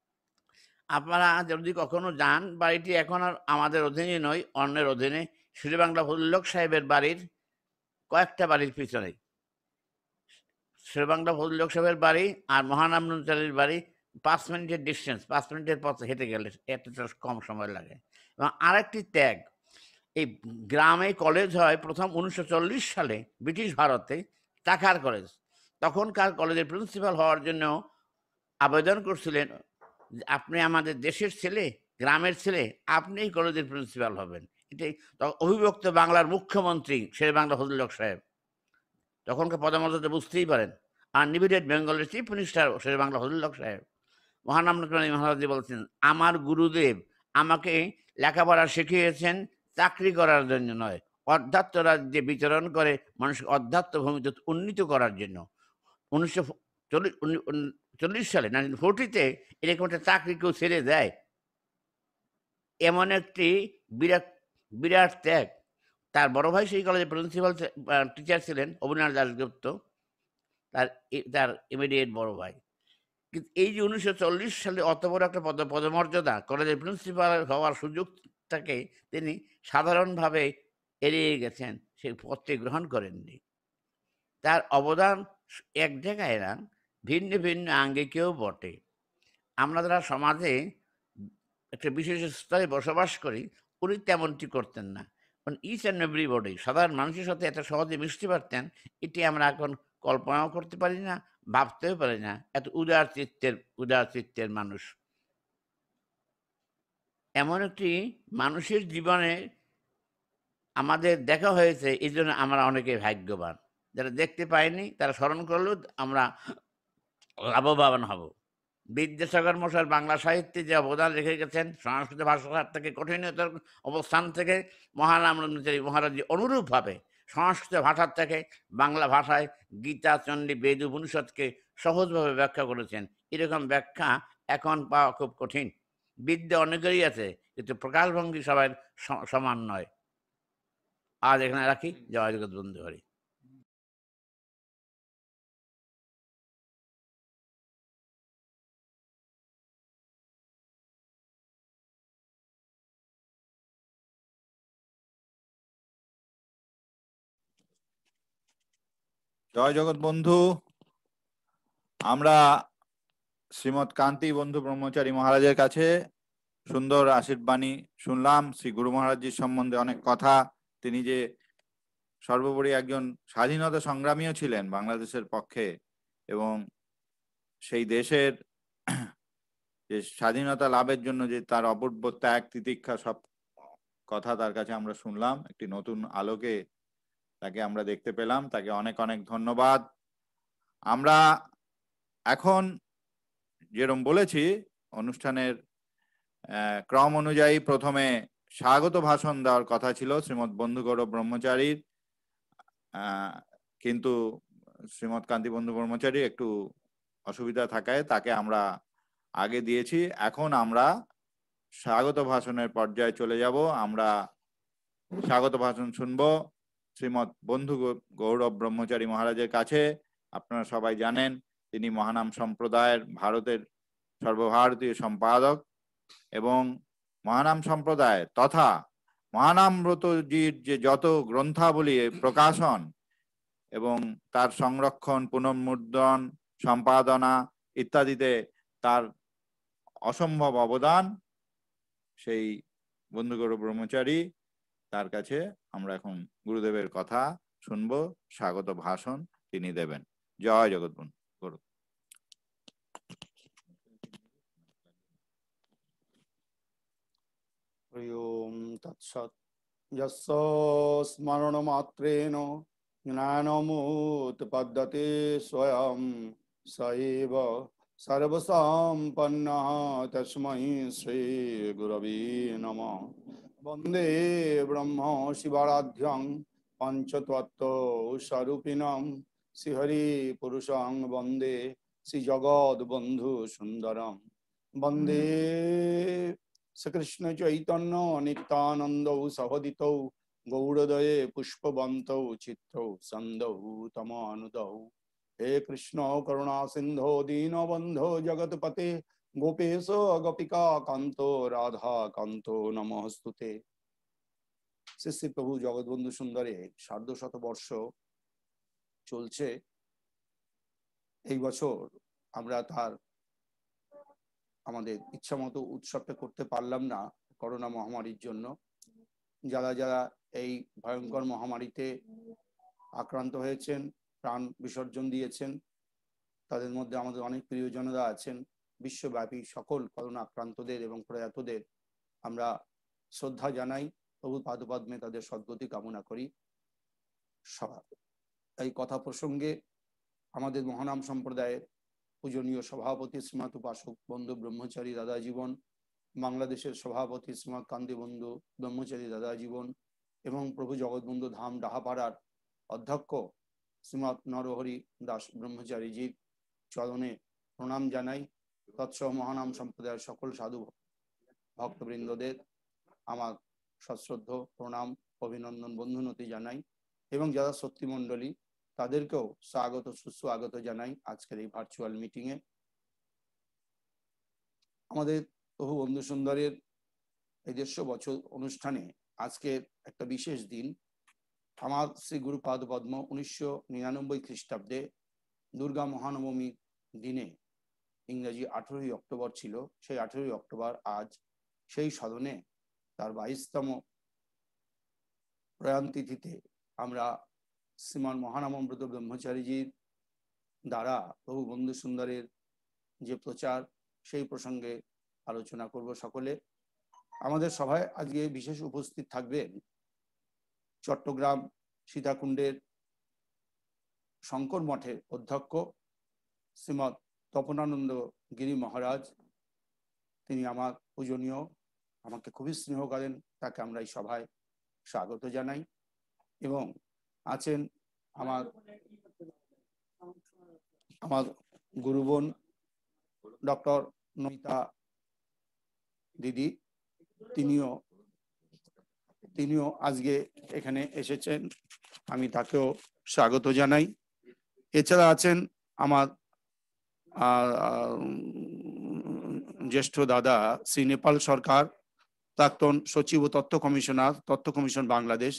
আপনারা যদি কখনো যান, বাড়িটি এখন আর আমাদের অধীনে নয়, অন্যের অধীনে। শেরেবাংলা ফজলুল হক সাহেবের বাড়ির কয়েকটা বাড়ির পিছনে শেরেবাংলা ফজলুল হক সাহেবের বাড়ি আর মহানাম ব্রহ্মচারীর বাড়ি পাঁচ মিনিটের ডিস্টেন্স, পাঁচ মিনিটের পথ হেঁটে গেলে এতটা কম সময় লাগে। এবং আরেকটি ত্যাগ, এই গ্রামে কলেজ হয় প্রথম উনিশশো চল্লিশ সালে ব্রিটিশ ভারতে, টাকার কলেজ। তখনকার কলেজের প্রিন্সিপাল হওয়ার জন্য আবেদন করছিলেন, আপনি আমাদের দেশের ছেলে, গ্রামের ছেলে, আপনি এই কলেজের প্রিন্সিপাল হবেন। এটাই অবিভক্ত বাংলার মুখ্যমন্ত্রী শেরেবাংলা ফজলুল হক সাহেব, তখনকার পদমর্যাদা বুঝতেই পারেন। আর নিবিডেড বেঙ্গলের চিফ মিনিস্টার শেরেবাংলা ফজলুল হক সাহেব। মহানাম ব্রহ্মচারী মহারাজ বলছেন, আমার গুরুদেব আমাকে লেখাপড়া শিখিয়েছেন চাকরি করার জন্য নয়, অধ্যাত্ম রাজ্যে বিচরণ করে মানুষকে অধ্যাত্ম ভূমিতে উন্নীত করার জন্য। উনিশশো চল্লিশ চল্লিশ সালে নাইনটিন ফোরটিতে এরকম একটা চাকরি কেউ ছেড়ে দেয়? এমন একটি বিরাট বিরাট ত্যাগ। তার বড় ভাই সেই কলেজের প্রিন্সিপাল টিচার ছিলেন অবিনাশ দাশগুপ্ত, তার তার ইমিডিয়েট বড় ভাই। কিন্তু এই যে উনিশশো চল্লিশ সালে অত বড় একটা পদ পদমর্যাদা, কলেজের প্রিন্সিপাল হওয়ার সুযোগটাকে তিনি সাধারণভাবে এড়িয়ে গেছেন, সেই পদটি গ্রহণ করেননি। তার অবদান এক জায়গায় না, ভিন্ন ভিন্ন আঙ্গিকেও বটে। আমরা যারা সমাজে একটা বিশেষ স্তরে বসবাস করি, উনি তেমনটি করতেন না। কারণ ইচ অ্যান্ড এভরিবডি, সাধারণ মানুষের সাথে এত সহজে মিশতে পারতেন, এটি আমরা এখন কল্পনাও করতে পারি না, ভাবতেও পারি না। এত উদার চিত্তের উদার চিত্তের মানুষ। এমন একটি মানুষের জীবনে আমাদের দেখা হয়েছে, এই জন্য আমরা অনেকে ভাগ্যবান। যারা দেখতে পাইনি তারা স্মরণ করলেও আমরা লাভবান হব। বিদ্যাসাগর মশাই বাংলা সাহিত্যে যে অবদান রেখে গেছেন, সংস্কৃত ভাষার থেকে কঠিনতার অবস্থান থেকে মহানাম ব্রহ্মচারী মহারাজ অনুরূপভাবে সংস্কৃত ভাষার থেকে বাংলা ভাষায় গীতা, চণ্ডী, বেদ, উপনিষদকে সহজভাবে ব্যাখ্যা করেছেন। এরকম ব্যাখ্যা এখন পাওয়া খুব কঠিন। বিদ্যা অনেকেরই আছে, কিন্তু প্রকাশভঙ্গি সবাই সমান নয়। আজ এখানে রাখি। জয় জগৎ বন্ধু হরি। জয় জগৎ বন্ধু। আমরা শ্রীমৎ কান্তি বন্ধু ব্রহ্মচারী মহারাজের কাছে সুন্দর আশীর্বাণী শুনলাম শ্রী গুরু মহারাজজির সম্বন্ধে অনেক কথা। তিনি যে সর্বোপরি একজন স্বাধীনতা সংগ্রামীও ছিলেন বাংলাদেশের পক্ষে, এবং সেই দেশের যে স্বাধীনতা লাভের জন্য যে তার অপূর্ব ত্যাগ তিতিক্ষা সব কথা তার কাছে আমরা শুনলাম। একটি নতুন আলোকে তাকে আমরা দেখতে পেলাম। তাকে অনেক অনেক ধন্যবাদ। আমরা এখন যেরকম বলেছি অনুষ্ঠানের ক্রম অনুযায়ী প্রথমে স্বাগত ভাষণ দেওয়ার কথা ছিল শ্রীমৎ বন্ধু গৌরব ব্রহ্মচারীর, কিন্তু শ্রীমৎ কান্তি বন্ধু ব্রহ্মচারী একটু অসুবিধা থাকায় তাকে আমরা আগে দিয়েছি। এখন আমরা স্বাগত ভাষণের পর্যায়ে চলে যাব। আমরা স্বাগত ভাষণ শুনবো শ্রীমৎ বন্ধু গৌরব ব্রহ্মচারী মহারাজের কাছে। আপনারা সবাই জানেন তিনি মহানাম সম্প্রদায়ের ভারতের সর্বভারতীয় সম্পাদক, এবং মহানাম সম্প্রদায় তথা মহানামব্রতজির যে যত গ্রন্থাবলী প্রকাশন এবং তার সংরক্ষণ, পুনর্মুদ্রণ, সম্পাদনা ইত্যাদিতে তার অসম্ভব অবদান, সেই বন্ধু গৌরব ব্রহ্মচারী তার কাছে আমরা এখন গুরুদেবের কথা শুনবো। স্বাগত ভাষণ তিনি দেবেন। জয় জগৎবন্ধু গুরু। ওম তৎসৎ। যস্য স্মরণ মাত্রেণ জ্ঞানমুৎপদ্যতে স্বয়ং স এব সর্বসম্পন্নঃ তস্मै শ্রী গুরবে নমঃ। বন্দে ব্রহ্ম শিবারাধ্যং পঞ্চতত্ত্ব স্বরূপিণং শ্রীহরি পুরুষং বন্দে শ্রী জগৎবন্ধু সুন্দরম। বন্দে শ্রীকৃষ্ণ চৈতন্য নিত্যানন্দ সহদিতৌ গৌরদয়ে পুষ্পবন্তৌ চিত্রৌ সন্দৌ তমানুদৌ। হে কৃষ্ণ করুণা সিন্ধো দীনবন্ধো জগৎপতে গোপেশ গোপিকা কান্ত রাধা কান্ত নমস্তুতে। শ্রী শ্রী প্রভু জগৎবন্ধু সুন্দরে সার্ধ শত বর্ষ চলছে। এই বছর আমরা তার আমাদের ইচ্ছা মতো উৎসবটা করতে পারলাম না করোনা মহামারীর জন্য। যারা যারা এই ভয়ঙ্কর মহামারীতে আক্রান্ত হয়েছেন, প্রাণ বিসর্জন দিয়েছেন, তাদের মধ্যে আমাদের অনেক প্রিয়জনরা আছেন। বিশ্বব্যাপী সকল করোনা আক্রান্তদের এবং প্রয়াতদের আমরা শ্রদ্ধা জানাই, প্রভু পাদপদ্মে তাদের সদ্গতি কামনা করি। সভা এই কথা প্রসঙ্গে আমাদের মহানাম সম্প্রদায়ের পূজনীয় সভাপতি শ্রীমৎ উপাসক বন্ধু ব্রহ্মচারী দাদা জীবন, বাংলাদেশের সভাপতি শ্রীমৎ কান্তি বন্ধু ব্রহ্মচারী দাদা জীবন এবং প্রভু জগৎবন্ধু ধাম ডাহাপাড়ার অধ্যক্ষ শ্রীমৎ নরহরি দাস ব্রহ্মচারীজির চরণে প্রণাম জানাই। তৎসহ মহানাম সম্প্রদায়ের সকল সাধু ভক্তবৃন্দদের আমার সশ্রদ্ধ প্রণাম অভিনন্দন বন্ধুনতি জানাই, এবং যারা সত্যিমণ্ডলী তাদেরকেও স্বাগত সুস্বাগত জানাই আজকের এই ভার্চুয়াল মিটিং এ। আমাদের প্রভু বন্ধু সুন্দরের এই দেড়শো বছর অনুষ্ঠানে আজকে একটা বিশেষ দিন। আমার শ্রী গুরুপাদ পদ্ম উনিশশো নিরানব্বই খ্রিস্টাব্দে দুর্গা মহানবমীর দিনে, ইংরেজি আঠেরোই অক্টোবর ছিল, সেই আঠেরোই অক্টোবর আজ সেই সদনে তার বাইশতম প্রয়াণ তিথিতে আমরা শ্রীমান মহানামব্রত ব্রহ্মচারীজির দ্বারা প্রভু বন্ধু সুন্দরের যে প্রচার সেই প্রসঙ্গে আলোচনা করব সকলে। আমাদের সভায় আজকে বিশেষ উপস্থিত থাকবেন চট্টগ্রাম সীতাকুণ্ডের শঙ্কর মঠের অধ্যক্ষ শ্রীমৎ তপনানন্দ গিরি মহারাজ। তিনি আমার পূজনীয়, আমাকে খুবই স্নেহ করেন, তাকে আমরা এই সভায় স্বাগত জানাই। এবং আছেন আমার আমার গুরুবোন ডক্টর নমিতা দিদি, তিনিও তিনিও আজকে এখানে এসেছেন, আমি তাকেও স্বাগত জানাই। এছাড়া আছেন আমার জ্যেষ্ঠ দাদা শ্রী নেপাল সরকার, প্রাক্তন সচিব ও তথ্য কমিশনার, তথ্য কমিশন বাংলাদেশ,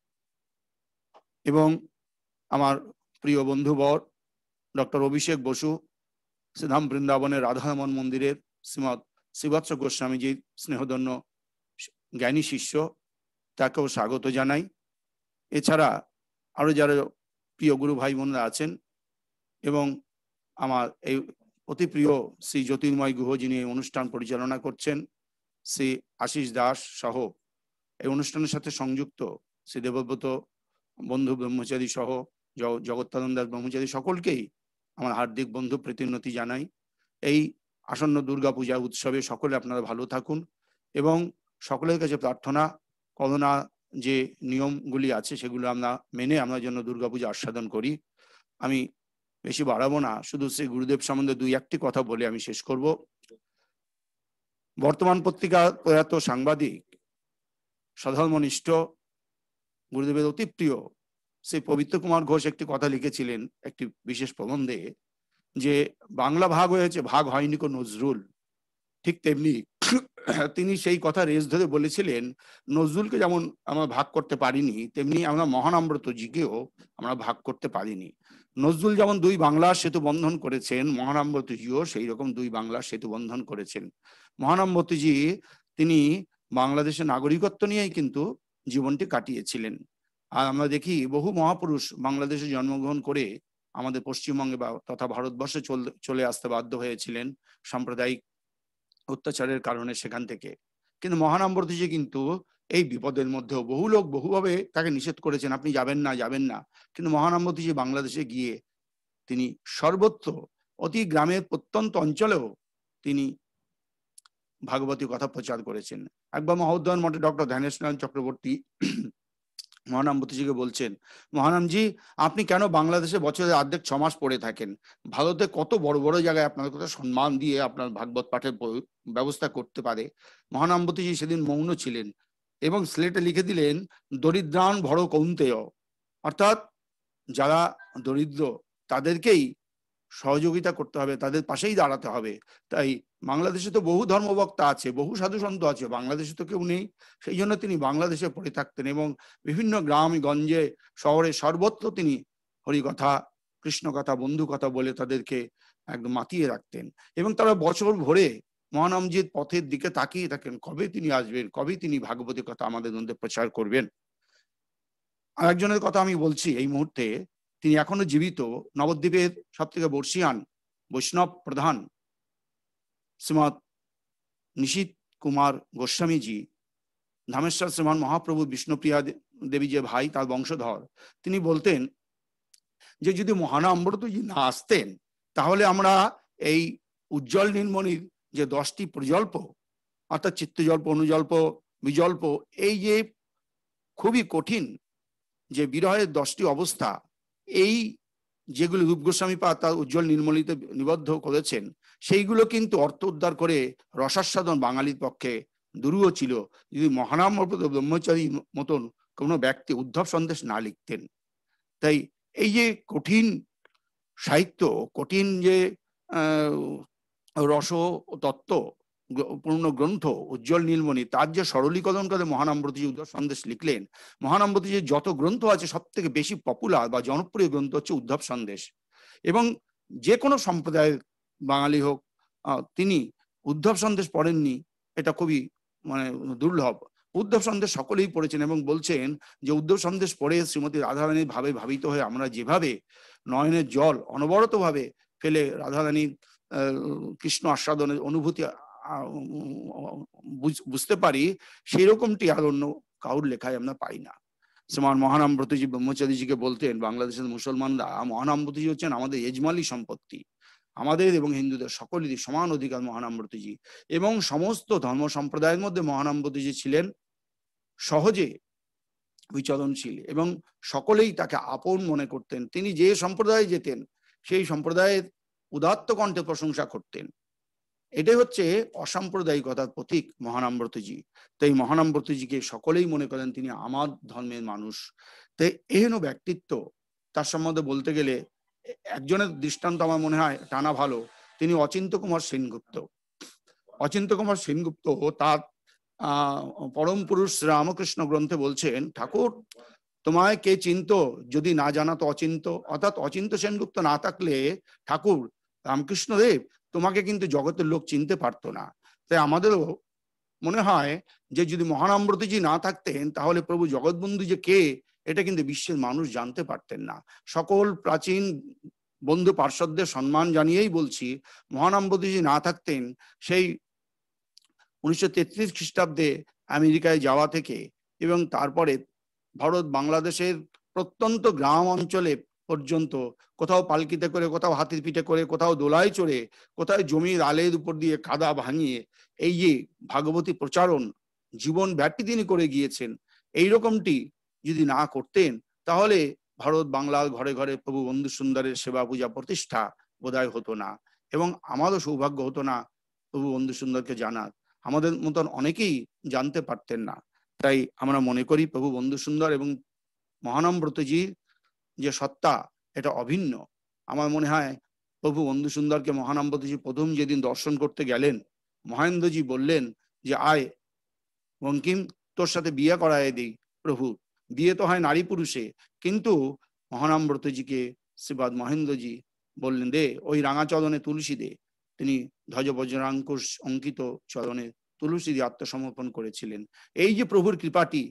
এবং আমার প্রিয় বন্ধুবর ডক্টর অভিষেক বসু, শ্রীধাম বৃন্দাবনের রাধারমন মন্দিরের শ্রীমৎ শ্রীবৎস গোস্বামীজির স্নেহধন্য জ্ঞানী শিষ্য, তাকেও স্বাগত জানাই। এছাড়া আরো যারা প্রিয় গুরু ভাই বোনরা আছেন এবং আমার এই অতি প্রিয় শ্রী জ্যোতির্ময় গুহ যিনি এই অনুষ্ঠান পরিচালনা করছেন, শ্রী আশিস দাস সহ এই অনুষ্ঠানের সাথে সংযুক্ত শ্রী দেবব্রত বন্ধু ব্রহ্মচারী সহ জগত্তানন্দ দাস ব্রহ্মচারী, সকলকেই আমার হার্দিক বন্ধু প্রীতির্নতি জানাই। এই আসন্ন দুর্গা পূজা উৎসবে সকলে আপনারা ভালো থাকুন এবং সকলের কাছে প্রার্থনা, করোনা যে নিয়মগুলি আছে সেগুলো আমরা মেনে আমরা যেন দুর্গাপূজা আস্বাদন করি। আমি বেশি বাড়াবো না, শুধু শ্রী গুরুদেব সম্বন্ধে দুই একটি কথা বলে আমি শেষ করব। বর্তমান পত্রিকা প্রয়াত সাংবাদিক সধর্মনিষ্ঠ গুরুদেবের অতি প্রিয় শ্রী পবিত্র কুমার ঘোষ একটি কথা লিখেছিলেন একটি বিশেষ প্রবন্ধে, যে বাংলা ভাগ হয়েছে, ভাগ হয়নি কো নজরুল। ঠিক তেমনি তিনি সেই কথা রেস ধরে বলেছিলেন, নজরুলকে যেমন আমরা ভাগ করতে পারিনি, তেমনি আমরা মহানামব্রতজিকেও আমরা ভাগ করতে পারিনি। নজরুল যেমন দুই বাংলার সেতু বন্ধন করেছেন, মহানামব্রতজিও সেই রকম দুই বাংলার সেতু বন্ধন করেছেন। মহানামব্রতজি তিনি বাংলাদেশের নাগরিকত্ব নিয়েই কিন্তু জীবনটি কাটিয়েছিলেন। আর আমরা দেখি বহু মহাপুরুষ বাংলাদেশে জন্মগ্রহণ করে আমাদের পশ্চিমবঙ্গে বা তথা ভারতবর্ষে চলে আসতে বাধ্য হয়েছিলেন সাম্প্রদায়িক অত্যাচারের কারণে সেখান থেকে। কিন্তু মহানামব্রতজি কিন্তু এই বিপদের মধ্যেও বহু লোক বহুভাবে তাকে নিষেধ করেছেন, আপনি যাবেন না যাবেন না, কিন্তু মহানামব্রতজি বাংলাদেশে গিয়ে তিনি সর্বত্র অতি গ্রামের প্রত্যন্ত অঞ্চলেও তিনি ভাগবতী কথা প্রচার করেছেন। একবার মহোদয়ন মঠে ডক্টর ধ্যানেশ চক্রবর্তী মহানামব্রতজিকে বলছেন, মহানামজি আপনি কেন বাংলাদেশে বছরের অর্ধেক ছ মাস পড়ে থাকেন? ভারতে কত বড় বড় জায়গায় আপনার কথা সম্মান দিয়ে আপনার ভাগবত পাঠের ব্যবস্থা করতে পারে। মহানামব্রতজি সেদিন মৌন ছিলেন এবং স্লেটে লিখে দিলেন, দরিদ্রান ভড় কৌন্তেয়, অর্থাৎ যারা দরিদ্র তাদেরকেই সহযোগিতা করতে হবে, তাদের পাশেই দাঁড়াতে হবে। তাই বাংলাদেশে তো বহু ধর্মবক্তা আছে, বহু সাধু সন্ত আছে, বাংলাদেশে তো কেউ নেই। সেই জন্য তিনি বাংলাদেশে পড়ে থাকতেন এবং বিভিন্ন গ্রাম গঞ্জে শহরে সর্বত্র তিনি হরিকথা, কৃষ্ণ কথা, বন্ধু কথা বলে তাদেরকে একদম মাতিয়ে রাখতেন এবং তারা বছর ভরে মহানামজির পথের দিকে তাকিয়ে থাকেন, কবে তিনি আসবেন, কবে তিনি ভাগবতী কথা আমাদের মধ্যে প্রচার করবেন। আর একজনের কথা আমি বলছি এই মুহূর্তে, তিনি এখনো জীবিত, নবদ্বীপের সব থেকে বর্ষিয়ান বৈষ্ণব প্রধান শ্রীমৎ নিশীথ কুমার গোস্বামীজি, ধামেশ্বর শ্রীমান মহাপ্রভু বিষ্ণুপ্রিয়া দেবী যে ভাই, তার বংশধর, তিনি বলতেন যে যদি মহানামব্রতজি না আসতেন তাহলে আমরা এই উজ্জ্বল নীলমণির যে দশটি প্রজল্প অর্থাৎ চিত্তজল্প, অনুজল্প, বিজল্প, এই যে খুবই কঠিন যে বিরহের দশটি অবস্থা, এই যেগুলো রূপ গোস্বামী পা তার উজ্জ্বল নীলমণিতে নিবদ্ধ করেছেন, সেইগুলো কিন্তু অর্থ উদ্ধার করে রসাস্বাদন বাঙালির পক্ষে দুরূহ ছিল যদি মহানামব্রত ব্রহ্মচারী মতন কোনো ব্যক্তি উদ্ধব সন্দেশ না লিখতেন। তাই এই যে কঠিন সাহিত্য, কঠিন যে রস তত্ত্ব পূর্ণ গ্রন্থ উজ্জ্বল নীলমণি, তার যে সরলীকরণ করে মহানামব্রতজি উদ্ধব সন্দেশ লিখলেন। মহানামব্রতজির যত গ্রন্থ আছে সব থেকে বেশি পপুলার বা জনপ্রিয় গ্রন্থ হচ্ছে উদ্ধব সন্দেশ, এবং যে কোনো সম্প্রদায়ের বাঙালি হোক তিনি উদ্ধব সন্দেশ পড়েননি এটা খুবই মানে দুর্লভ। উদ্ধব সন্দেশ সকলেই পড়েছেন এবং বলছেন যে উদ্ধব সন্দেশ পড়ে শ্রীমতী রাধারানীর ভাবে ভাবিত হয়ে আমরা যেভাবে নয়নের জল অনবরত ভাবে ফেলে রাধারানীর কৃষ্ণ আস্বাদনের অনুভূতি বুঝতে পারি, সেই রকমটি আর অন্য কাউর লেখায় আমরা পাই না। শ্রীমান মহানামব্রতজি ব্রহ্মচারীজিকে বলতেন, বাংলাদেশের মুসলমানরা মহানামব্রতজি হচ্ছেন আমাদের এজমালি সম্পত্তি, আমাদের এবং হিন্দুদের সকলেরই সমান অধিকার মহানামব্রতজি, এবং সমস্ত ধর্ম সম্প্রদায়ের মধ্যে মহানামব্রতজি ছিলেন সহজে বিচরণশীল এবং সকলেই তাকে আপন মনে করতেন। তিনি যে সম্প্রদায়ে যেতেন সেই সম্প্রদায়ের উদাত্ত কণ্ঠে প্রশংসা করতেন। এটাই হচ্ছে অসাম্প্রদায়িকতার প্রতীক মহানামব্রতজি। তাই মহানামব্রতজিকে সকলেই মনে করেন তিনি আমার ধর্মের মানুষ। তাই এহেন ব্যক্তিত্ব, তার সম্বন্ধে বলতে গেলে একজনের দৃষ্টান্ত আমার মনে হয় টানা ভালো, তিনি অচিন্ত কুমার সেনগুপ্ত। অচিন্ত কুমার সেনগুপ্ত তার আহ পরম পুরুষ রামকৃষ্ণ গ্রন্থে বলছেন, ঠাকুর তোমায় কে চিন্ত যদি না জানা তো অচিন্ত, অর্থাৎ অচিন্ত সেনগুপ্ত না থাকলে ঠাকুর রামকৃষ্ণদেব তোমাকে কিন্তু জগতের লোক চিনতে পারতো না। তাই আমাদেরও মনে হয় যে যদি মহানামব্রতজি না থাকতেন তাহলে প্রভু জগৎবন্ধু যে কে এটা কিন্তু বিশ্বের মানুষ জানতে পারতেন না। সকল প্রাচীন বন্ধু পার্শ্বদের সম্মান জানিয়েই বলছি, মহানামব্রতজি না থাকতেন সেই উনিশশো তেত্রিশ খ্রিস্টাব্দে আমেরিকায় যাওয়া থেকে এবং তারপরে ভারত বাংলাদেশের প্রত্যন্ত গ্রাম অঞ্চলে পর্যন্ত কোথাও পালকিতে করে, কোথাও হাতির পিঠে করে, কোথাও দোলায় চড়ে, কোথাও জমির আলের উপর দিয়ে কাদা ভাঙিয়ে এই যে ভাগবতী প্রচারণ জীবন ব্যাপী তিনি করে গিয়েছেন, এই রকমটি যদি না করতেন তাহলে ভারত বাংলার ঘরে ঘরে প্রভু বন্ধু সুন্দরের সেবা পূজা প্রতিষ্ঠা বোধহয় হতো না, এবং আমারও সৌভাগ্য হতো না প্রভু বন্ধু সুন্দরকে জানার। আমাদের মতন অনেকেই জানতে পারতেন না। তাই আমরা মনে করি প্রভু বন্ধু সুন্দর এবং মহানামব্রতজির যে সত্তা এটা অভিন্ন। আমার মনে হয় প্রভু বন্ধু সুন্দরকে মহানামব্রতজি প্রথম যেদিন দর্শন করতে গেলেন, মহেন্দ্রজি বললেন যে আয় বঙ্কিম, তোর সাথে বিয়ে করায় দিই। প্রভু, বিয়ে তো হয় নারী পুরুষে, কিন্তু মহানামব্রতজিকে শ্রীপাদ মহেন্দ্রজি বললেন দে ওই রাঙা চলনে তুলসী দে। তিনি ধ্বজ বজ্রাঙ্কুশ অঙ্কিত চলনে তুলসী দিয়ে আত্মসমর্পণ করেছিলেন। এই যে প্রভুর কৃপাটি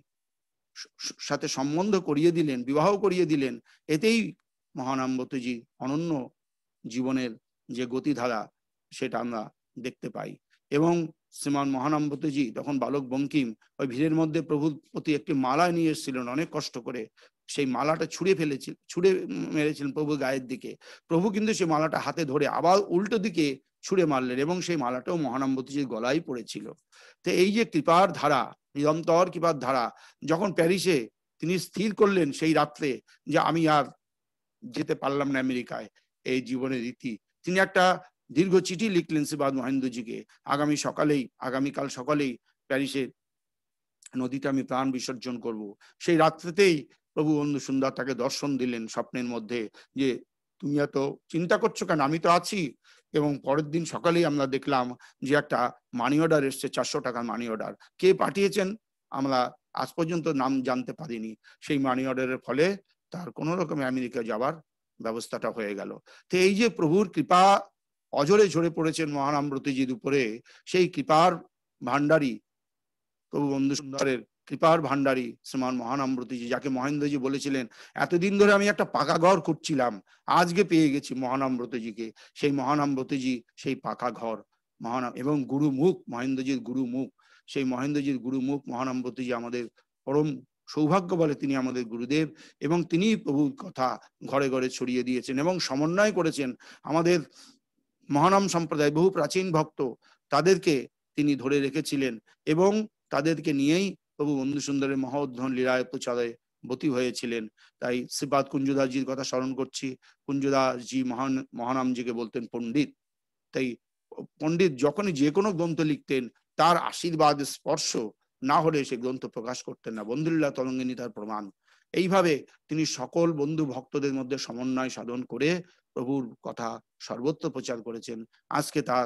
সাথে সম্বন্ধ করিয়ে দিলেন, বিবাহ করিয়ে দিলেন, এতেই মহানামব্রতজি অনন্য জীবনের যে গতিধারা সেটা আমরা দেখতে পাই। এবং শ্রীমান মহানামব্রতজি তখন বালক বঙ্কিম ওই ভিড়ের মধ্যে প্রভুর প্রতি একটি মালা নিয়ে এসেছিলেন অনেক কষ্ট করে, সেই মালাটা ছুঁড়ে ফেলেছিল, ছুঁড়ে মেরেছিলেন প্রভু গায়ের দিকে। প্রভু কিন্তু সেই মালাটা হাতে ধরে আবার উল্টো দিকে ছুঁড়ে মারলেন এবং সেই মালাটাও মহানামব্রতজির গলায় পড়েছিল। তো এই যে কৃপার ধারা, নিরন্তর কৃপার ধারা, যখন প্যারিসে তিনি স্থির করলেন সেই রাত্রে যে আমি আর যেতে পারলাম না আমেরিকায়, এই জীবনের রীতি, তিনি একটা দীর্ঘ চিঠি লিখলেন শ্রীপাদ মহেন্দ্রজিকে, আগামী সকালেই আগামীকাল সকালেই প্যারিসে নদীতে আমি প্রাণ বিসর্জন করব। সেই রাত্রেতেই প্রভু বন্ধু সুন্দর তাকে দর্শন দিলেন স্বপ্নের মধ্যে যে তুমি এত চিন্তা করছো কেন, আমি তো আছি। এবং পরের দিন সকালেই আমরা দেখলাম যে একটা মানি অর্ডার এসছে, চারশো টাকার মানি অর্ডার। কে পাঠিয়েছেন আমরা আজ পর্যন্ত নাম জানতে পারিনি। সেই মানি অর্ডারের ফলে তার কোনো রকমে আমেরিকা যাওয়ার ব্যবস্থাটা হয়ে গেল। তো এই যে প্রভুর কৃপা অজরে ঝরে পড়েছেন মহানামব্রতজির উপরে, সেই কৃপার ভান্ডারী প্রভু বন্ধু সুন্দরের কৃপার ভান্ডারী শ্রীমান মহানামব্রতজি, যাকে মহেন্দ্রজি বলেছিলেন এতদিন ধরে আমি একটা পাকা ঘর করছিলাম, আজকে পেয়ে গেছি মহানামব্রতজিকে। সেই মহানামব্রতজি সেই পাকা ঘর মহানাম এবং গুরুমুখ, মহেন্দ্রজির গুরুমুখ, সেই মহেন্দ্রজির গুরুমুখ মহানামব্রতজি আমাদের পরম সৌভাগ্য বলে তিনি আমাদের গুরুদেব, এবং তিনি প্রভুর কথা ঘরে ঘরে ছড়িয়ে দিয়েছেন এবং সমন্বয় করেছেন। আমাদের মহানাম সম্প্রদায় বহু প্রাচীন ভক্ত, তাদেরকে তিনি ধরে রেখেছিলেন এবং তাদেরকে নিয়েই প্রভু বন্ধু সুন্দরের মহোদ্ধন লীলায় প্রচারে বতী হয়েছিলেন। তাই শ্রীপাদ কুঞ্জদাসজির কথা স্মরণ করছি। কুঞ্জদাসজি মহান মহানামজিকে বলতেন পণ্ডিত। তাই পণ্ডিত যখনই যে কোনো গ্রন্থ লিখতেন তার আশীর্বাদ স্পর্শ না হলে সে গ্রন্থ প্রকাশ করতেন না। বন্ধুলীলা তরঙ্গিনী তার প্রমাণ। এইভাবে তিনি সকল বন্ধু ভক্তদের মধ্যে সমন্বয় সাধন করে প্রভুর কথা সর্বত্র প্রচার করেছেন। আজকে তার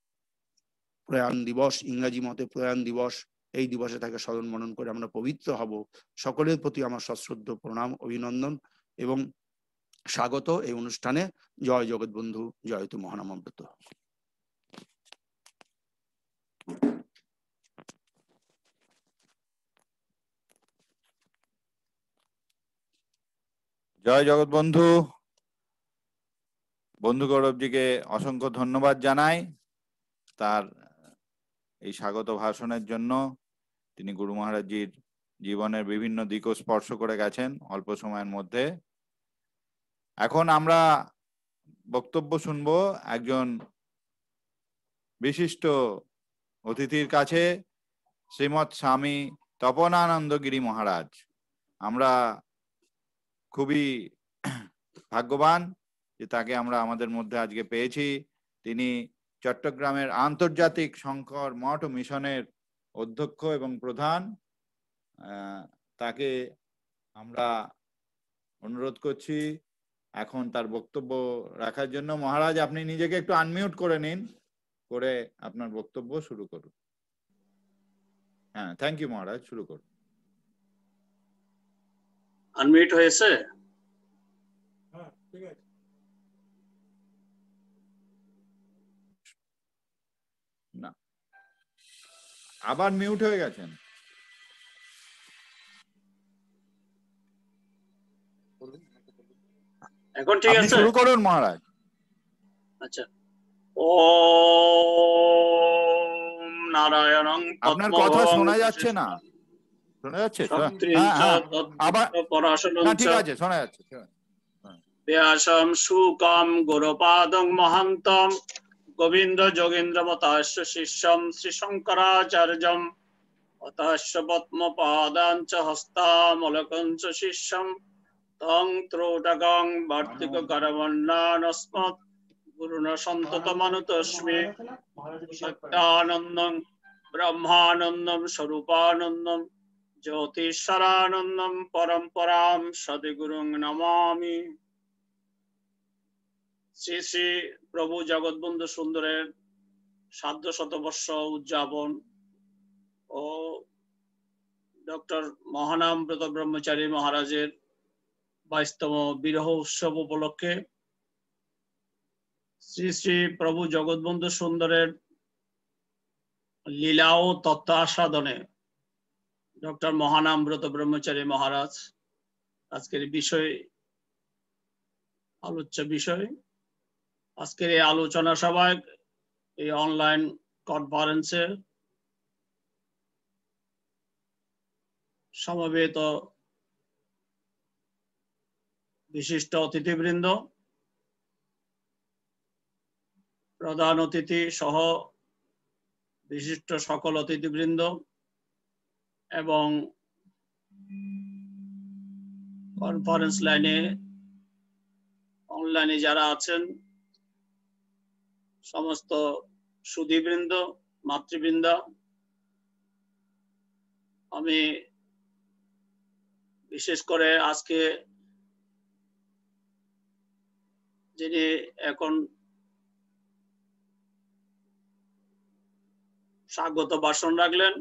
প্রয়াণ দিবস, ইংরাজি মতে প্রয়াণ দিবস। এই দিবসে তাকে স্মরণ মনন করে আমরা পবিত্র হব। সকলের প্রতি আমার সশ্রদ্ধ প্রণাম, অভিনন্দন এবং স্বাগত এই অনুষ্ঠানে। জয় জগৎবন্ধু, জয়তু মহানামব্রত। জয় জগৎবন্ধু। বন্ধু গৌরবজিকে অসংখ্য ধন্যবাদ জানাই তার এই স্বাগত ভাষণের জন্য। তিনি গুরু মহারাজজির জীবনের বিভিন্ন দিকও স্পর্শ করে গেছেন অল্প সময়ের মধ্যে। এখন আমরা বক্তব্য শুনবো একজন বিশিষ্ট অতিথির কাছে, শ্রীমৎ স্বামী তপনানন্দগিরি মহারাজ। আমরা খুবই ভাগ্যবান যে তাকে আমরা আমাদের মধ্যে আজকে পেয়েছি। তিনি চট্টগ্রামের আন্তর্জাতিক শঙ্কর মঠ ও মিশনের অধ্যক্ষ এবং প্রধান। তাকে আমরা অনুরোধ করছি এখন তার বক্তব্য রাখার জন্য। মহারাজ, আপনি নিজেকে একটু আনমিউট করে নিন, করে আপনার বক্তব্য শুরু করুন। হ্যাঁ, থ্যাংক ইউ মহারাজ, শুরু করুন। আনমিউট হয়েছে? হ্যাঁ, ঠিক আছে। না, আবার মিউট হয়ে গেছেন। এখন ঠিক আপনি আছে? শুরু করুন মহারাজ। আচ্ছা। ওম নারায়ণং আপনার কথা পদ্মভং শোনা যাচ্ছে না। শোনা যাচ্ছে? শক্তিং হ্যাঁ চ হ্যাঁ আবার পরাশরং না চ ঠিক আছে শোনা যাচ্ছে। ব্যাসম শুকম গুরুপাদং মহান্তম গোবিন্দ যোগীন্দ্রমতাস্য শিষ্যম শ্রী শঙ্করাচার্যম অতস্য পদ্মপাদাঞ্চ হস্তামলকঞ্চ শিষ্যম তং ত্রোটকং বার্তিক করবন্নানস্মৎ গুরুণ সন্ততমনুতস্মে সত্যানন্দং ব্রহ্মানন্দম স্বরূপানন্দম জ্যোতিষরানন্দম পরম্পরাম সদ্গুরুং নমামি। শ্রী শ্রী প্রভু জগৎবন্ধু সুন্দরের সার্ধ শতবর্ষ উদযাপন ও ডক্টর মহানামব্রত ব্রহ্মচারী মহারাজের বাইশতম বিরহ উৎসব উপলক্ষে শ্রী শ্রী প্রভু জগৎবন্ধু সুন্দরের লীলা ও তত্ত্ব আস্বাদনে ডক্টর মহানামব্রত ব্রহ্মচারী মহারাজ আজকের বিষয় আলোচ্য বিষয় আজকের এই আলোচনা সভায় এই অনলাইন কনফারেন্সে সমবেত বিশিষ্ট অতিথিবৃন্দ, প্রধান অতিথি সহ বিশিষ্ট সকল অতিথিবৃন্দ এবং কনফারেন্স লাইনে অনলাইনে যারা আছেন সমস্ত সুধীবৃন্দ, মাতৃবৃন্দ, আমি বিশেষ করে আজকে যিনি এখন স্বাগত ভাষণ রাখলেন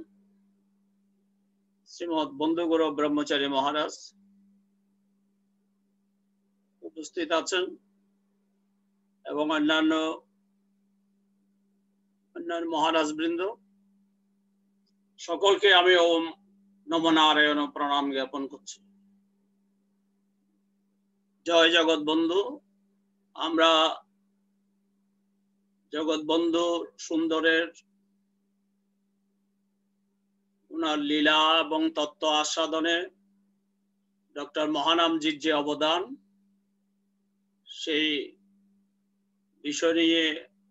শ্রীমৎ বন্ধুগুরু ব্রহ্মচারী মহারাজ উপস্থিত আছেন এবং অন্যান্য অন্যান্য মহারাজ বৃন্দ, সকলকে আমি ওম নমো নারায়ণ প্রণাম জ্ঞাপন করছি। জয় জগৎ বন্ধু। আমরা জগৎ বন্ধু সুন্দরের উনার লীলা এবং তত্ত্ব আস্বাদনে ডক্টর মহানামজির যে অবদান সেই বিষয় নিয়ে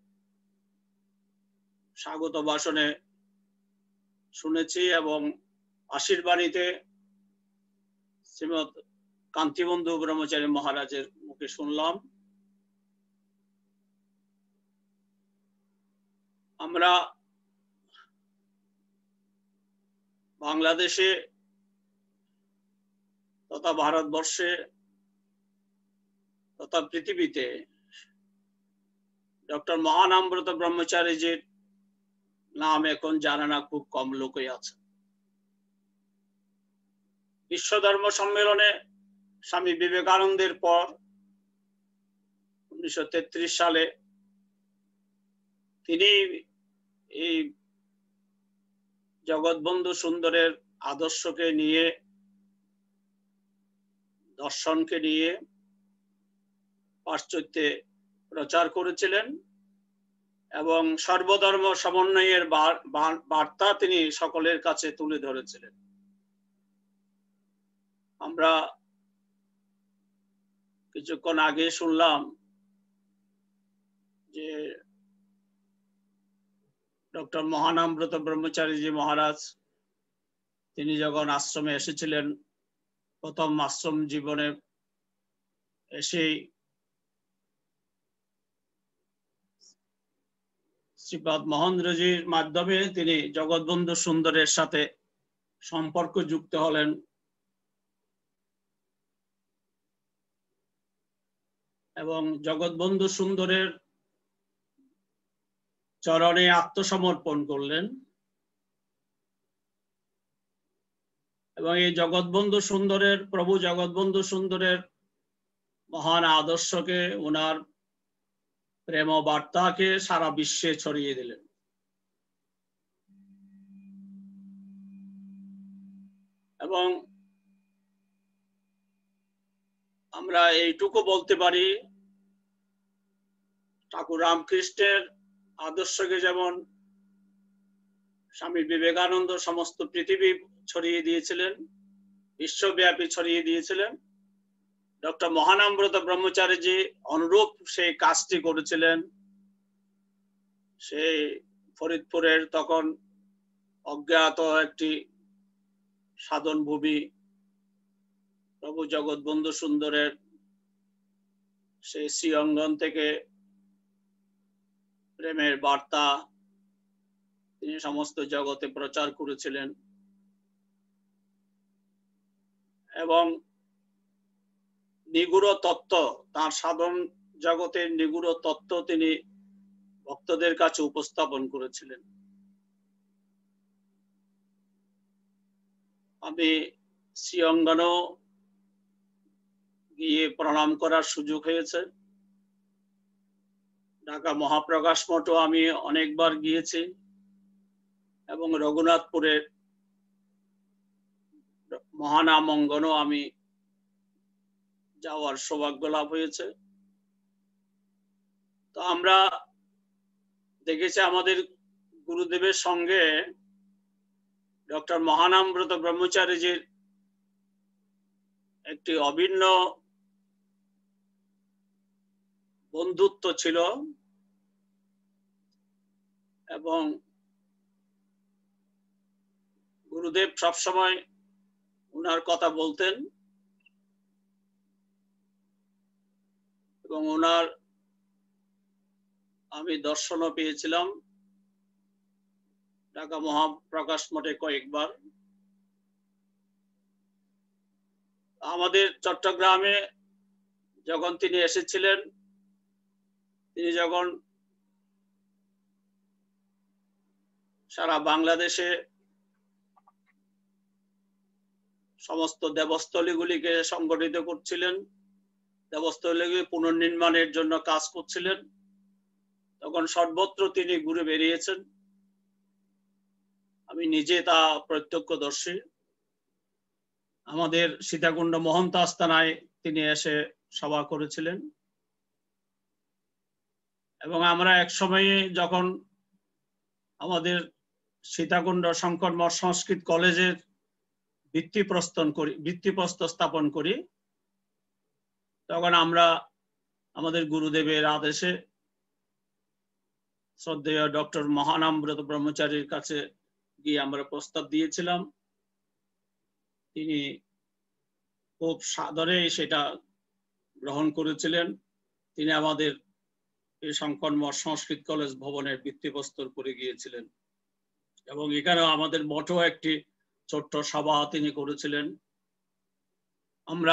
স্বাগত ভাষণে শুনেছি এবং আশীর্বাণীতে শ্রীমৎ কান্তিবন্ধু ব্রহ্মচারী মহারাজের মুখে শুনলাম। আমরা বাংলাদেশে তথা ভারতবর্ষে তথা পৃথিবীতে ডক্টর মহানামব্রত ব্রহ্মচারীজির নাম এখন জানা না খুব কম লোকই আছে। বিশ্ব ধর্ম সম্মেলনে স্বামী বিবেকানন্দের পর উনিশশো তেত্রিশ সালে তিনি এই জগৎবন্ধু সুন্দরের আদর্শকে নিয়ে, দর্শনকে নিয়ে পাশ্চাত্যে প্রচার করেছিলেন এবং সর্বধর্ম সমন্বয়ের বার্তা তিনি সকলের কাছে তুলে ধরেছিলেন। আমরা কিছুক্ষণ আগে শুনলাম যে ডক্টর মহানামব্রত ব্রহ্মচারীজি মহারাজ তিনি যখন আশ্রমে এসেছিলেন, প্রথম আশ্রম জীবনে এসেই শ্রীপাদ মহেন্দ্রজির মাধ্যমে তিনি জগৎবন্ধু সুন্দরের সাথে সম্পর্ক যুক্ত হলেন এবং জগৎবন্ধু সুন্দরের চরণে আত্মসমর্পণ করলেন এবং এই জগৎবন্ধু সুন্দরের প্রভু জগৎবন্ধু সুন্দরের মহান আদর্শকে, ওনার প্রেম বার্তাকে সারা বিশ্বে ছড়িয়ে দিলেন। এবং আমরা এইটুকু বলতে পারি, ঠাকুর রামকৃষ্ণের আদর্শকে যেমন স্বামী বিবেকানন্দ সমস্ত পৃথিবী ছড়িয়ে দিয়েছিলেন, বিশ্বব্যাপী ছড়িয়ে দিয়েছিলেন, ডক্টর মহানামব্রত ব্রহ্মচারীজি অনুরূপ সেই কাজটি করেছিলেন। সেই ফরিদপুরের তখন অজ্ঞাত একটি সাধন ভূমি প্রভু জগৎবন্ধু সুন্দরের সেই শ্রী অঙ্গন থেকে প্রেমের বার্তা তিনি সমস্ত জগতে প্রচার করেছিলেন এবং নিগুড় তত্ত্ব, তার সাধন জগতের নিগুড় তত্ত্ব তিনি ভক্তদের কাছে উপস্থাপন করেছিলেন। আমি শ্রী অঙ্গনও গিয়ে প্রণাম করার সুযোগ হয়েছে। ঢাকা মহাপ্রকাশ মঠও আমি অনেকবার গিয়েছি এবং রঘুনাথপুরের মহানাম অঙ্গনও আমি যাওয়ার সৌভাগ্য লাভ হয়েছে। তো আমরা দেখেছি আমাদের গুরুদেবের সঙ্গে ডক্টর মহানামব্রত ব্রহ্মচারীজির একটি অভিন্ন বন্ধুত্ব ছিল এবং গুরুদেব সবসময় ওনার কথা বলতেন এবং ওনার আমি দর্শনও পেয়েছিলাম ঢাকা মহাপ্রকাশ মঠে কয়েকবার। আমাদের চট্টগ্রামে যখন তিনি এসেছিলেন, তিনি যখন সারা বাংলাদেশে সমস্ত দেবস্থলীগুলিকে সংগঠিত করছিলেন, দেবস্থলীগুলি পুনর্নির্মাণের জন্য কাজ করছিলেন, তখন সর্বত্র তিনি ঘুরে বেরিয়েছেন। আমি নিজে তা প্রত্যক্ষদর্শী। আমাদের সীতাকুণ্ড মহন্ত আস্তানায় তিনি এসে সভা করেছিলেন এবং আমরা এক সময়ে যখন আমাদের সীতাকুণ্ড শঙ্কর মঠ সংস্কৃত কলেজের ভিত্তিপ্রস্তর করি ভিত্তিপ্রস্তর স্থাপন করি, তখন আমরা আমাদের গুরুদেবের আদেশে শ্রদ্ধেয় ডক্টর মহানামব্রত ব্রহ্মচারীর কাছে গিয়ে আমরা প্রস্তাব দিয়েছিলাম। তিনি খুব সাদরে সেটা গ্রহণ করেছিলেন। তিনি আমাদের এই শঙ্কর মঠ সংস্কৃত কলেজ ভবনের ভিত্তিপ্রস্তর করে গিয়েছিলেন এবং এখানেও আমাদের মঠও একটি ছোট্ট সভা তিনি করেছিলেন। আমরা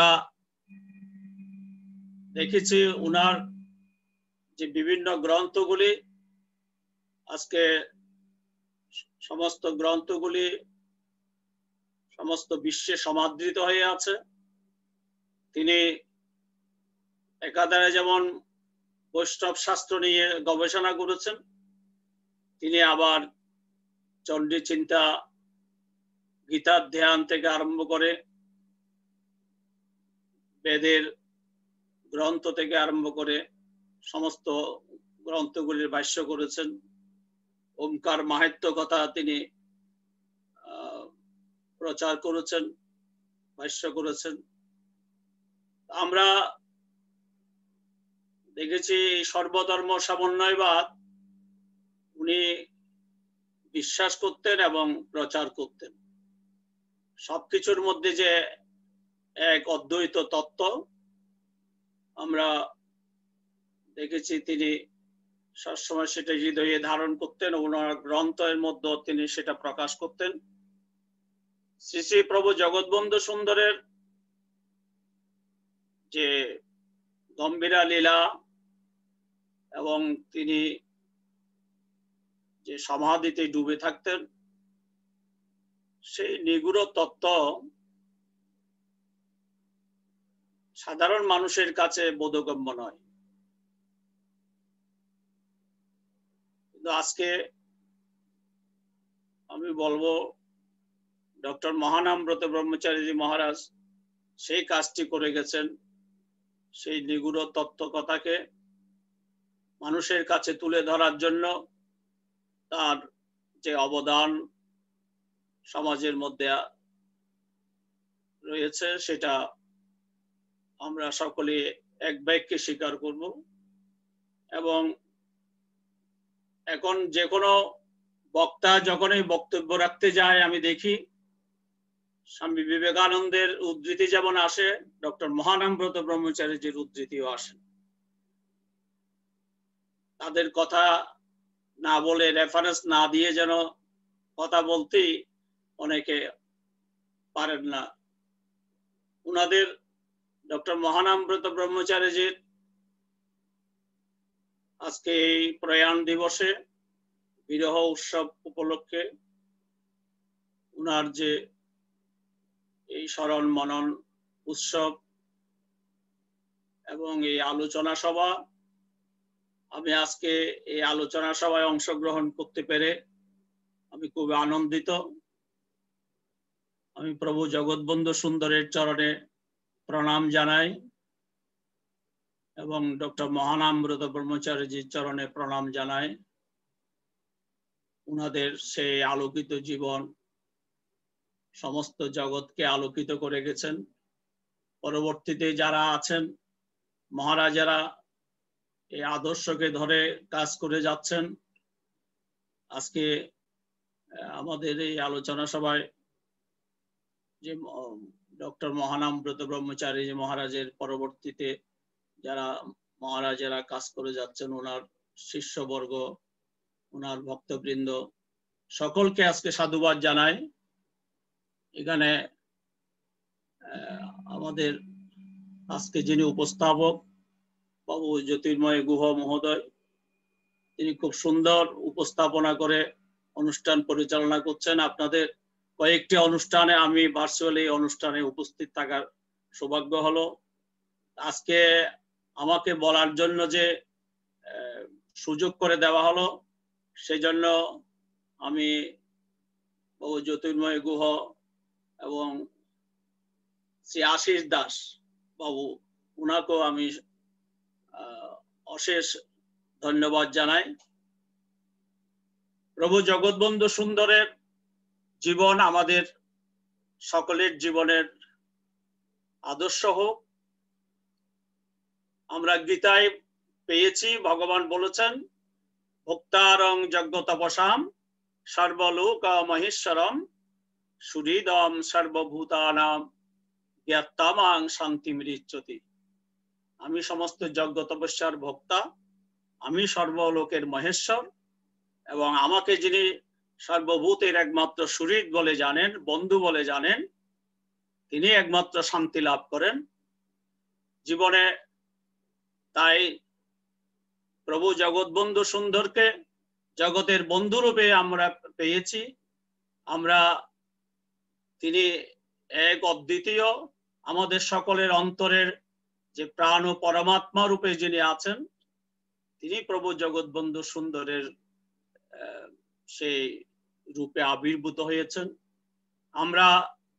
দেখেছি উনার যে বিভিন্ন গ্রন্থগুলি, আজকে সমস্ত গ্রন্থগুলি সমস্ত বিশ্বে সমাদৃত হয়ে আছে। তিনি একাধারে যেমন বৈষ্ণব শাস্ত্র নিয়ে গবেষণা করেছেন, তিনি আবার চণ্ডী চিন্তা, গীতার ধ্যান থেকে আরম্ভ করে বেদের গ্রন্থ থেকে আরম্ভ করে সমস্ত গ্রন্থগুলির ভাষ্য করেছেন। ওমকার মাহাত্ম্য কথা তিনি প্রচার করেছেন, ভাষ্য করেছেন। আমরা দেখেছি সর্বধর্ম সমন্বয়বাদ উনি বিশ্বাস করতেন এবং প্রচার করতেন। সবকিছুর মধ্যে যে এক অদ্বৈত তত্ত্ব আমরা দেখেছি, তিনি সবসময় সেটা হৃদয়ে ধারণ করতেন, ওনার গ্রন্থের মধ্যে তিনি সেটা প্রকাশ করতেন। শ্রী শ্রী প্রভু জগৎবন্ধু সুন্দরের যে গম্ভীরা লীলা এবং তিনি যে সমাধিতে ডুবে থাকতেন, সেই নিগুড় তত্ত্ব সাধারণ মানুষের কাছে বোধগম্য নয়। কিন্তু আজকে আমি বলবো ডক্টর মহানামব্রত ব্রহ্মচারী মহারাজ সেই কাজটি করে গেছেন। সেই নিগুড় তত্ত্ব কথাকে মানুষের কাছে তুলে ধরার জন্য তার যে অবদান সমাজের মধ্যে রয়েছে সেটা আমরা সকলে এক বাক্যে স্বীকার করব। এবং এখন যে কোনো বক্তা যখন এই বক্তব্য রাখতে যায় আমি দেখি স্বামী বিবেকানন্দের উদ্ধৃতি যেমন আসে, ডক্টর মহানামব্রত ব্রহ্মচারীজির উদ্ধৃতিও আসে। তাদের কথা না বলে, রেফারেন্স না দিয়ে যেন কথা বলতেই অনেকে পারেন না। উনাদের ডক্টর মহানামব্রত ব্রহ্মচারীজির আজকে এই প্রয়াণ দিবসে বিরহ উৎসব উপলক্ষে উনার যে এই স্মরণ মনন উৎসব এবং এই আলোচনা সভা, আমি আজকে এই আলোচনা সভায় অংশগ্রহণ করতে পেরে আমি খুব আনন্দিত। আমি প্রভু জগৎবন্ধু সুন্দরের চরণে প্রণাম জানাই এবং ডক্টর মহানামব্রত ব্রহ্মচারীজির চরণে প্রণাম জানাই। উনাদের সেই আলোকিত জীবন সমস্ত জগৎকে আলোকিত করে গেছেন। পরবর্তীতে যারা আছেন মহারাজারা এই আদর্শকে ধরে কাজ করে যাচ্ছেন। আজকে আমাদের এই আলোচনা সভায় যে ডক্টর মহানামব্রত ব্রহ্মচারী মহারাজের পরবর্তীতে যারা মহারাজেরা কাজ করে যাচ্ছেন, ওনার শিষ্যবর্গ, ওনার ভক্তবৃন্দ, সকলকে আজকে সাধুবাদ জানাই। এখানে আমাদের আজকে যিনি উপস্থাপক বাবু জ্যোতির্ময় গুহ মহোদয়, তিনি খুব সুন্দর উপস্থাপনা করে অনুষ্ঠান পরিচালনা করছেন। আপনাদের কয়েকটি অনুষ্ঠানে আমি ভার্চুয়ালি অনুষ্ঠানে উপস্থিত থাকার সৌভাগ্য হলো। আজকে আমাকে বলার জন্য যে সুযোগ করে দেওয়া হলো, সেজন্য আমি বাবু জ্যোতির্ময় গুহ এবং শ্রী আশিস দাস বাবু, উনাকেও আমি অশেষ ধন্যবাদ জানাই। প্রভু জগৎবন্ধু সুন্দরের জীবন আমাদের সকলের জীবনের আদর্শ হোক। আমরা গীতায় পেয়েছি, ভগবান বলেছেন ভক্তারং যজ্ঞ তপসাম সর্বলোক মহেশ্বরম সুহৃদম সর্বভূতানাম জ্ঞাত্তামাং শান্তিমৃচ্যতি। আমি সমস্ত যজ্ঞ তপস্যার ভক্তা, আমি সর্বলোকের মহেশ্বর, এবং আমাকে যিনি সর্বভূতের একমাত্র সুহৃদ বলে জানেন, বন্ধু বলে জানেন, তিনি একমাত্র শান্তি লাভ করেন জীবনে। তাই প্রভু জগৎবন্ধু সুন্দরকে জগতের বন্ধু রূপে আমরা পেয়েছি। আমরা তিনি এক অদ্বিতীয়, আমাদের সকলের অন্তরের যে প্রাণ ও পরমাত্মা রূপে যিনি আছেন, তিনি প্রভু জগৎবন্ধু সুন্দরের সেই রূপে আবির্ভূত হয়েছেন। আমরা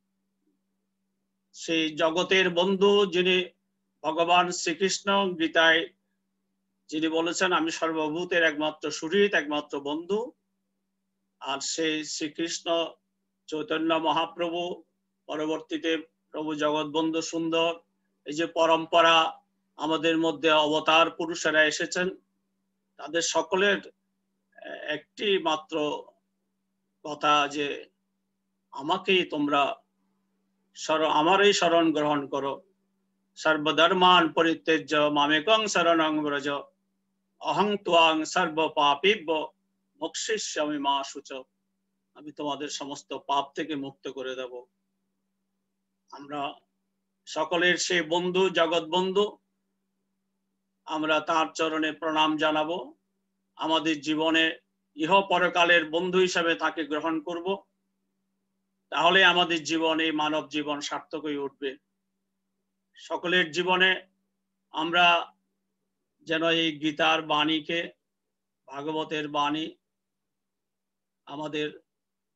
সেই জগতের বন্ধু যিনি ভগবান শ্রীকৃষ্ণ গীতায় যিনি বলেছেন আমি সর্বভূতের একমাত্র সুহৃদ, একমাত্র বন্ধু, আর সেই শ্রীকৃষ্ণ চৈতন্য মহাপ্রভু, পরবর্তীতে প্রভু জগৎবন্ধু সুন্দর, এই যে পরম্পরা আমাদের মধ্যে অবতার পুরুষেরা এসেছেন, তাদের সকলের একটি মাত্র কথা যে আমাকেই তোমরা আমারই শরণ গ্রহণ করো। সর্বধর্মান পরিত্যজ্য মামেকং শরণং ব্রজ অহং ত্বাং সর্ব পাপেভ্য মোক্ষয়িষ্যামি মা শুচ। আমি তোমাদের সমস্ত পাপ থেকে মুক্ত করে দেব। আমরা সকলের সে বন্ধু জগৎ বন্ধু, আমরা তার চরণে প্রণাম জানাবো। আমাদের জীবনে ইহ পরকালের বন্ধু হিসাবে তাকে গ্রহণ করব, তাহলে আমাদের জীবনে মানব জীবন সার্থক হয়ে উঠবে। সকলের জীবনে আমরা যেন এই গীতার বাণীকে, ভাগবতের বাণী আমাদের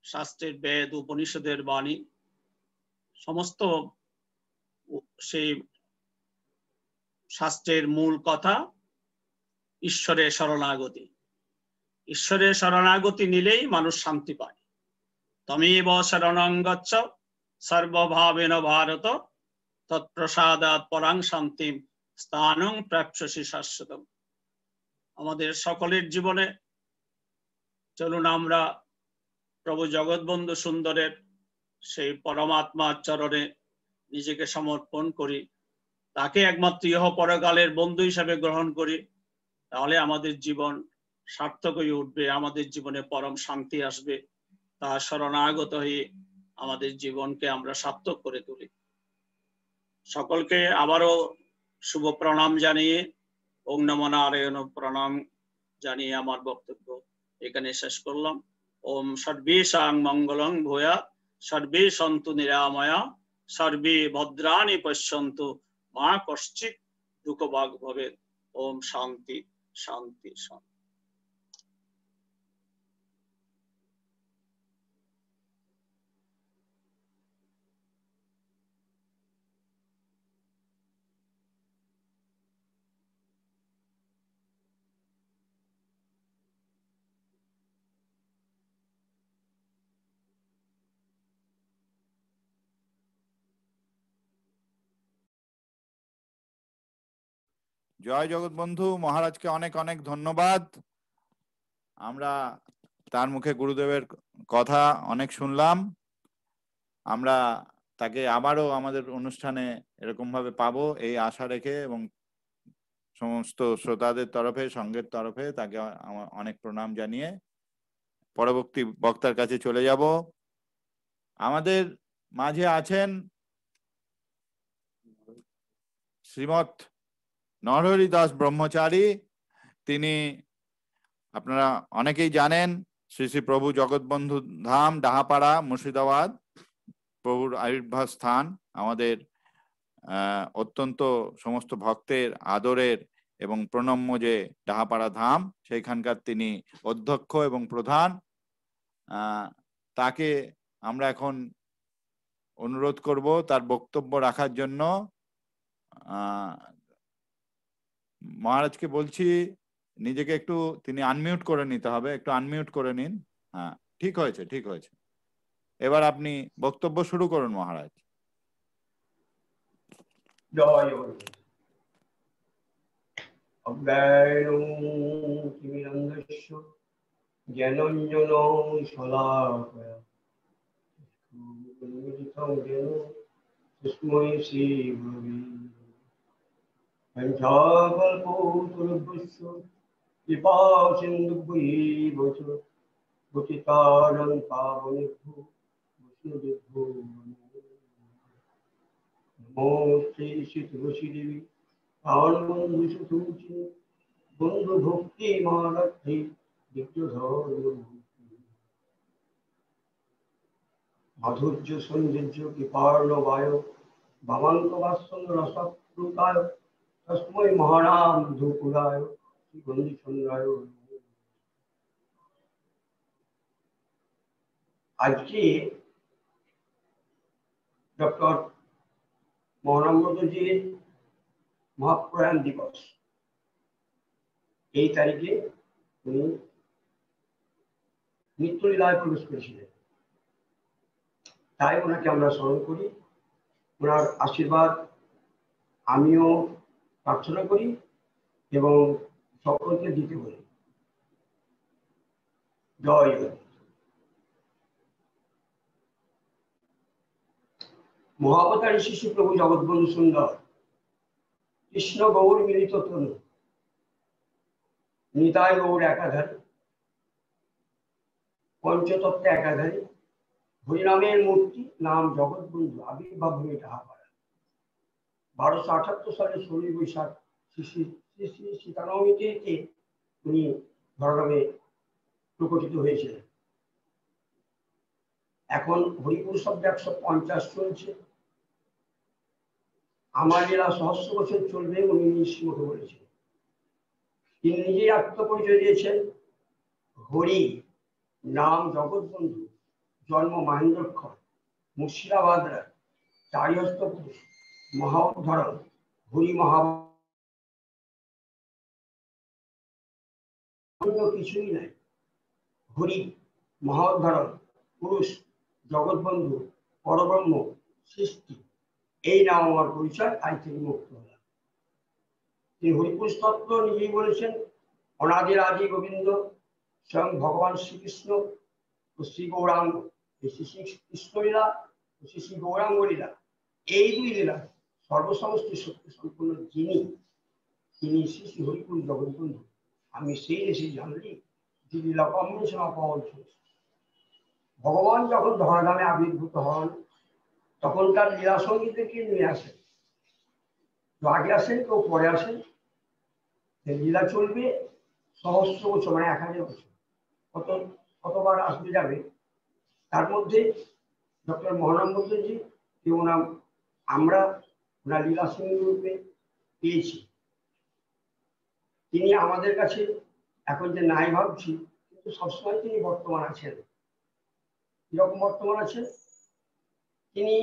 শাস্ত্রের বেদ উপনিষদের বাণী সমস্ত সেই শাস্ত্রের মূল কথা ঈশ্বরের শরণাগতি। ঈশ্বরের শরণাগতি নিলেই মানুষ শান্তি পায়। তমেব শরণং গচ্ছ সর্বভাবেন ভারত তৎপ্রসাদাৎ পরাং শান্তিম স্থানং প্রাপ্স্যসি শাশ্বতম। আমাদের সকলের জীবনে চলুন আমরা প্রভু জগৎবন্ধু সুন্দরের সেই পরমাত্মার চরণে নিজেকে সমর্পণ করি, তাকে একমাত্র ইহ পরকালের বন্ধু হিসাবে গ্রহণ করি। তাহলে আমাদের জীবন সার্থক হয়ে উঠবে, আমাদের জীবনে পরম শান্তি আসবে। তার শরণাগত হয়ে আমাদের জীবনকে আমরা সার্থক করে তুলি। সকলকে আবারও শুভ প্রণাম জানিয়ে ওম নমো নারায়ণ প্রণাম জানিয়ে আমার বক্তব্য এখানে শেষ করলাম। ওম সর্বেষাং মঙ্গলং ভূয়াৎ, সর্বে সন্তু নিরাময়া, সর্বে ভদ্রাণি পশ্যন্তু, মা কশ্চিৎ দুঃখভাগ ভবেৎ। ওম শান্তি শান্তি শান্তি। জয় জগৎবন্ধু মহারাজকে অনেক অনেক ধন্যবাদ। আমরা তার মুখে গুরুদেবের কথা অনেক শুনলাম। আমরা তাকে আবারও আমাদের অনুষ্ঠানে এরকম ভাবে পাবো এই আশা রেখে এবং সমস্ত শ্রোতাদের তরফে, সংঘের তরফে তাকে আমার অনেক প্রণাম জানিয়ে পরবর্তী বক্তার কাছে চলে যাব। আমাদের মাঝে আছেন শ্রীমৎ নরহরি দাস ব্রহ্মচারী। তিনি আপনারা অনেকেই জানেন শ্রী শ্রী প্রভু জগৎবন্ধু ধাম ডাহাপাড়া মুর্শিদাবাদ প্রভুর আবির্ভাব স্থান, আমাদের আহ অত্যন্ত সমস্ত ভক্তের আদরের এবং প্রণম্য যে ডাহাপাড়া ধাম, সেইখানকার তিনি অধ্যক্ষ এবং প্রধান। আহ তাকে আমরা এখন অনুরোধ করব তার বক্তব্য রাখার জন্য। আহ মহারাজকে বলছি নিজেকে একটু তিনি আনমিউট করে নিতে হবে, একটু আনমিউট করে নিন। হ্যাঁ, ঠিক হয়েছে ঠিক হয়েছে এবার আপনি বক্তব্য শুরু করুন মহারাজ। জয় অজ্ঞানং তিমিরন্ধস্য জ্ঞানাঞ্জন শলাকয়া উন্মিলিতং যেন তস্मै শ্রী গুরবে পঞ্চাকল্পতরুভ্যশ্চ কৃপা সিন্ধুভ্যৈব চ পতিতানাং পাবনেভ্যো বৈষ্ণবেভ্যো নমো শ্রী শ্রী তুলসী দেবী প্রাণবন্ধু সুতুচি বন্ধু ভক্তি মহারাত্রি দিব্যধর মাধুর্য সৌন্দর্য কৃপার্ণবায় বামাঙ্ক বাসন রসপ্রুতায় তস্मै মহানাম ধূপুরায় শ্রীগন্ধি চন্দ্রায়। আজকে ডক্টর মহানম্রতজির মহাপ্রয়াণ দিবস। এই তারিখে উনি নিত্যলীলায় প্রবেশ করেছিলেন, তাই ওনাকে আমরা স্মরণ করি। ওনার আশীর্বাদ আমিও প্রার্থনা করি এবং সকলকে দিতে বলি। জয় জয়। মহাবতারী শিশু প্রভু জগৎবন্ধু সুন্দর কৃষ্ণ গৌর মিলিত তনু নিতাই গৌর একাধারী পঞ্চতত্ত্ব একাধারী হরিনামের মূর্তি নাম জগৎবন্ধু আবির্ভাব ভূমি ডাহাপাড়া। বারোশো আটাত্তর সালে ষোলোই বৈশাখ শ্রী শ্রী শ্রী সীতানবমী তিথিতে উনি ধরাধামে প্রকটিত হয়েছিলেন। এখন হরিপুর শব্দ একশো পঞ্চাশ চলছে। আমার লীলা সহস্র বছর চলবে উনি নিজ মুখে বলেছেন। তিনি নিজেই আত্মপরিচয় দিয়েছেন, হরি নাম জগৎবন্ধু জন্ম মাহেন্দ্রক্ষর, মুর্শিদাবাদ রায়, চারিহস্ত পুরুষ, মহোদ্ধরণ, হরি মহা কিছুই নাই। হরি মহোদ্ধরণ, পুরুষ, জগৎবন্ধু, পরব্রহ্ম, সৃষ্টি, এই নাম আমার পরিচয়, আজ থেকে মুক্ত হলাম। তিনি হরিপুরুষ তত্ত্ব নিজেই বলেছেন, অনাদির আদি গোবিন্দ স্বয়ং ভগবান শ্রীকৃষ্ণ ও শ্রী গৌরাঙ্গ, শ্রী শ্রী কৃষ্ণলীলা ও শ্রী শ্রী গৌরাঙ্গ লীলা, এই দুই লীলা সর্বসমষ্টি সত্য সম্পূর্ণ যিনি, তিনি শ্রী শ্রী হরিপুরুষ জগৎবন্ধু। আমি সেই এসে জানলি যে লীলা কম্বিনেশন অপাবন। ভগবান যখন ধরাধামে আবির্ভূত হন তখন তার লীলা সঙ্গীতকে নিয়ে আসেন, তো আগে আসেন কেউ পরে আসেন। লীলা চলবে সহস্র বছর, মানে এক হাজার বছর, কত কতবার আসবে যাবে। তার মধ্যে ডক্টর মহানন্দজি ওনার আমরা ওনার লীলা সঙ্গী রূপে পেয়েছি। তিনি আমাদের কাছে এখন যে নাই ভাবছি, কিন্তু সবসময় তিনি বর্তমান আছেন। কিরকম বর্তমান আছেন? তিনি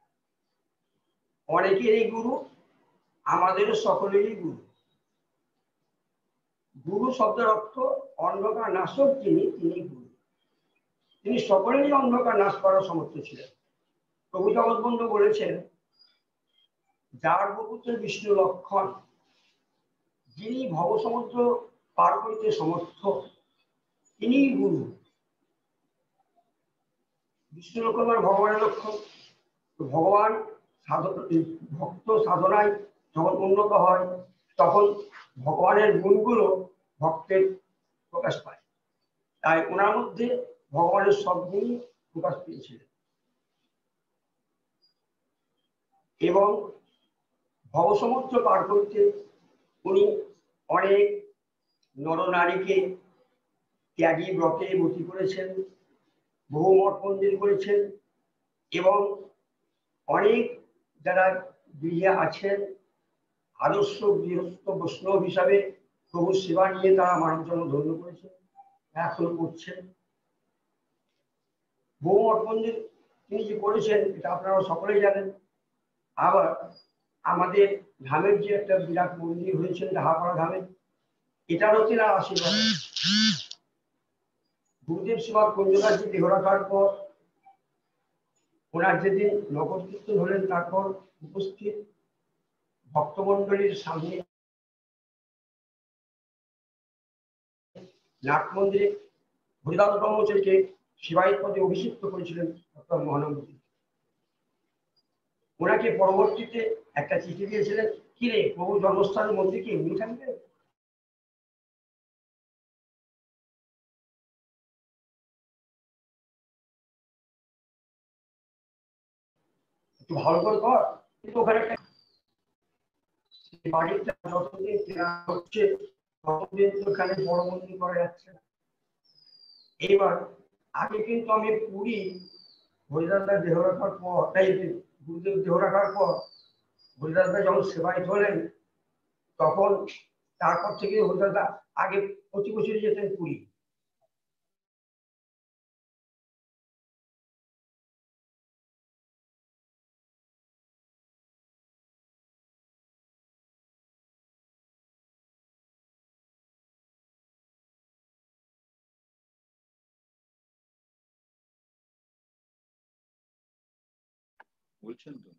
অনেকেরই গুরু, আমাদেরও সকলেরই গুরু। গুরু শব্দের অর্থ অন্ধকার নাশক, যিনি তিনি গুরু। তিনি সকলেরই অন্ধকার নাশ করার সমর্থ ছিলেন। প্রভু জগৎবন্ধু বলেছেন, যার বপুত্র বিষ্ণু লক্ষণ, যিনি ভবসমুদ্র পার করিতে সমর্থ, তিনি গুরু। বিষ্ণু লক্ষণ মানে ভগবানের লক্ষণ। ভগবান ভক্ত সাধনায় যখন উন্নত হয় তখন ভগবানের গুণগুলো ভক্তের প্রকাশ পায়। তাই ওনার মধ্যে ভগবানের সব গুণই প্রকাশ পেয়েছিলেন এবং ভবসমুদ্র পার করতে উনি অনেক নরনারীকে ত্যাগী ব্রতে বতী করেছেন, বহু মঠ মন্দির করেছেন এবং অনেক যারা গৃহে আছেন আদর্শ গৃহস্থ বৈষ্ণব হিসাবে প্রভুর সেবা নিয়ে তারা মানব জন্ম ধন্য করেছেন, এখনো করছেন। বহু মঠ মন্দির তিনি যে করেছেন এটা আপনারা সকলেই জানেন। আবার আমাদের ধামের যে একটা বিরাট মন্দির হয়েছে ডাহাপাড়া ধামে, এটারও তিনি আশীর্বাদ। গুরুদেব সেবা কুঞ্জদাসজি দেহ রাখার পর ওনার যেদিন নগর কীর্তন হলেন, তারপর উপস্থিত ভক্তমন্ডলীর সামনে নাট মন্দিরে হরিদাস ব্রহ্মচারীকে সেবায়ত পদে অভিষিক্ত করেছিলেন ডক্টর মহানন্দজি। ওনাকে পরবর্তীতে একটা চিঠি দিয়েছিলেন, কিরে প্রভু জন্মস্থানের মন্দির কি এমনি থাকবে? একটু ভালো করে কর। কিন্তু ওখানে বাড়িটা যতদিন কেনা হচ্ছে ততদিন ওখানে বড় মন্দির করা যাচ্ছে না। এইবার আগে কিন্তু আমি পুরী হরিদাসদা দেহ রাখার পর, তাই গুরুদেব দেহ রাখার পর হরিদাসদা যখন সেবায়িত হলেন তখন তারপর থেকে হরিদাসদা আগে প্রতি বছরই যেতেন পুরী। বলছেন তো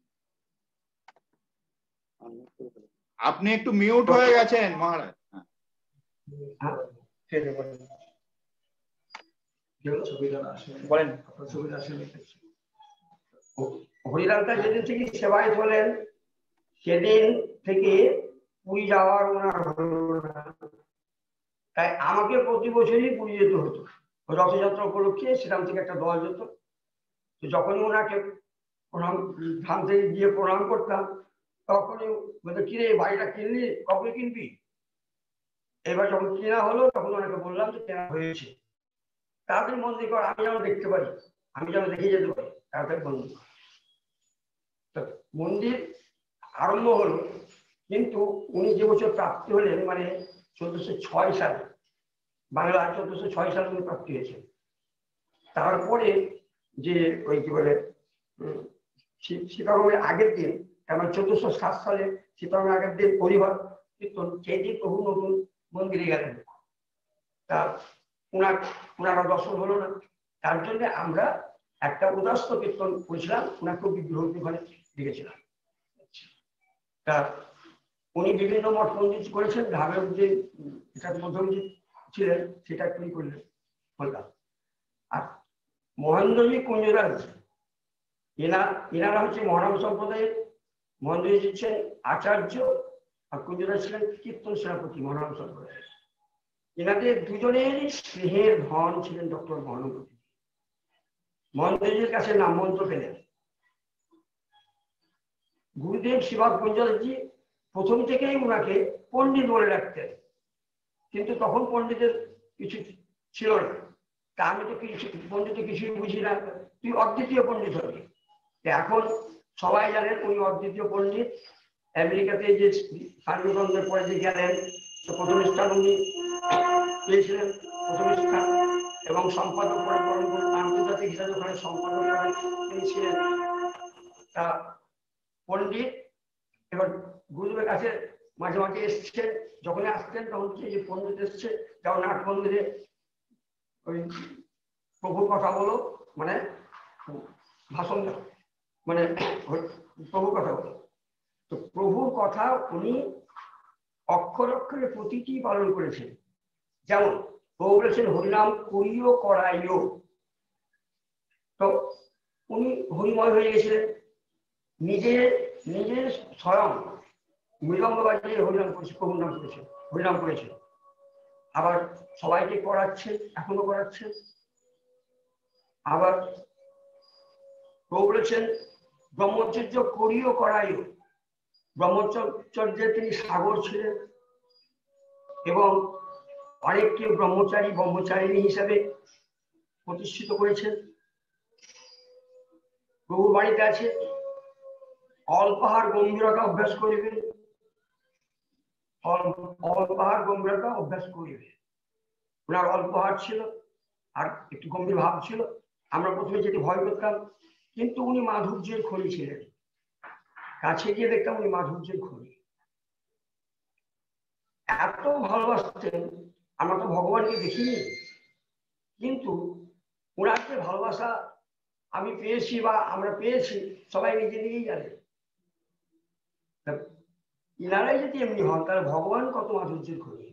আপনি একটু মিউট হয়ে গেছেন মহারাজ। হরিদাসদা যেদিন থেকে সেবায়িত হলেন সেদিন থেকে পুরী যাওয়ার ওনার হলো না। তাই আমাকে প্রতি বছরই পুরী যেতে হতো রথযাত্রা উপলক্ষে, সেখান থেকে একটা দল যেত। তো যখনই ওনাকে প্রণাম ধাম থেকে গিয়ে প্রণাম করতাম তখনই বলতো, কিরে বাড়িটা কিনলি, কবে কিনবি? এবার যখন কেনা হলো তখন ওনাকে বললাম যে কেনা হয়েছে, তাড়াতাড়ি মন্দির কর, আমি যেন দেখতে পারি, আমি যেন দেখে যেতে পারি, তাড়াতাড়ি মন্দির কর। মন্দির আরম্ভ হলো, কিন্তু উনি যে বছর প্রাপ্তি হলেন মানে চোদ্দশো ছয় সালে, বাংলা চোদ্দশো ছয় সালে উনি প্রাপ্তি হয়েছে। তারপরে যে ওই কি বলে সীতারামের আগের দিন, আমার চোদ্দশো সাত সালে সীতারামের আগের দিন পরিবার কীর্তন, সেই দিন প্রভু নতুন মন্দিরে গেলেন। তা উনার উনারা দর্শন হলো না, তার জন্য আমরা একটা উদাস্ত কীর্তন করেছিলাম, উনাকে বিগ্রহ ওখানে দেখেছিলাম। তা উনি বিভিন্ন মঠ মন্দির করেছেন, ঢাবের যে মধ্যমজি ছিলেন সেটা একটু করলেন বললাম। আর মহেন্দ্রজি কুঞ্জরাজ এনা এনারা হচ্ছে মহারাম সম্প্রদায়ের, মহেন্দ্রজি ছিলেন আচার্য আর কুঞ্জরাজ ছিলেন কীর্তন সেনাপতি মহারাম সম্প্রদায়ের। এনাদের দুজনের স্নেহের ধন ছিলেন ডক্টর মহানন্দজি। মহেন্দ্রজির কাছে নাম মন্ত্র পেলেন। গুরুদেব শিবাব কুঞ্জরাজি প্রথম থেকেই উনাকে পণ্ডিত বলে রাখতেন, কিন্তু তখন পণ্ডিতের কিছু ছিল না। তা আমি তো কিছু পণ্ডিত কিছুই বুঝি না, তুই অদ্বিতীয় পণ্ডিত হবি। এখন সবাই জানেন উনি অদ্বিতীয় পণ্ডিত। আমেরিকাতে যে স্বাধীনতার পরে যে গেলেন, প্রথম স্থান উনি পেয়েছিলেন, প্রথম স্থান, এবং সম্পাদক আন্তর্জাতিক হিসাবে ওখানে সম্পাদক তিনি ছিলেন। তা পণ্ডিত এবার গুরুদেবের কাছে মাঝে মাঝে এসছেন, যখন আসতেন তখন যে পণ্ডিত এসছে, যেমন নাট মন্দিরে ওই প্রভুর কথা বলো, মানে ভাষণ দাও, মানে প্রভুর কথা বলো। তো প্রভুর কথা উনি অক্ষর অক্ষরে প্রতিটি পালন করেছেন। যেমন প্রভু বলেছেন হরিনাম করিও করাইও, তো উনি হরিময় হয়ে গেছিলেন, নিজে নিজে স্বয়ং মৃদঙ্গ বাজিয়ে হরিনাম করেছে, প্রভুর নাম করেছে, হরিনাম করেছে। আবার সবাইকে করাচ্ছেন, এখনো করাচ্ছেন। আবার প্রভু বলেছেন ব্রহ্মচর্য করিও করাইও, ব্রহ্মচর্যে তিনি সাগর ছিলেন এবং অনেককে ব্রহ্মচারী ব্রহ্মচারিণী হিসাবে প্রতিষ্ঠিত করেছেন। প্রভুর বাড়িতে আছে অল্পাহার গম্ভীরতা অভ্যাস করিবে, অল্পাহার গম্ভীরতা অভ্যাস করিবে। ওনার অল্পাহার ছিল আর একটু গম্ভীর ভাব ছিল। আমরা প্রথমে যেটি ভয় করতাম, কিন্তু উনি মাধুর্যের খনি ছিলেন। কাছে গিয়ে দেখতাম উনি মাধুর্যের খনি। এত ভালোবাসতেন, আমরা তো ভগবানকে দেখিনি, কিন্তু ওনার যে ভালোবাসা আমি পেয়েছি বা আমরা পেয়েছি সবাই নিজে নিজেই জানে। ইনারাই যদি এমনি হন তাহলে ভগবান কত মাধুর্যের খনি।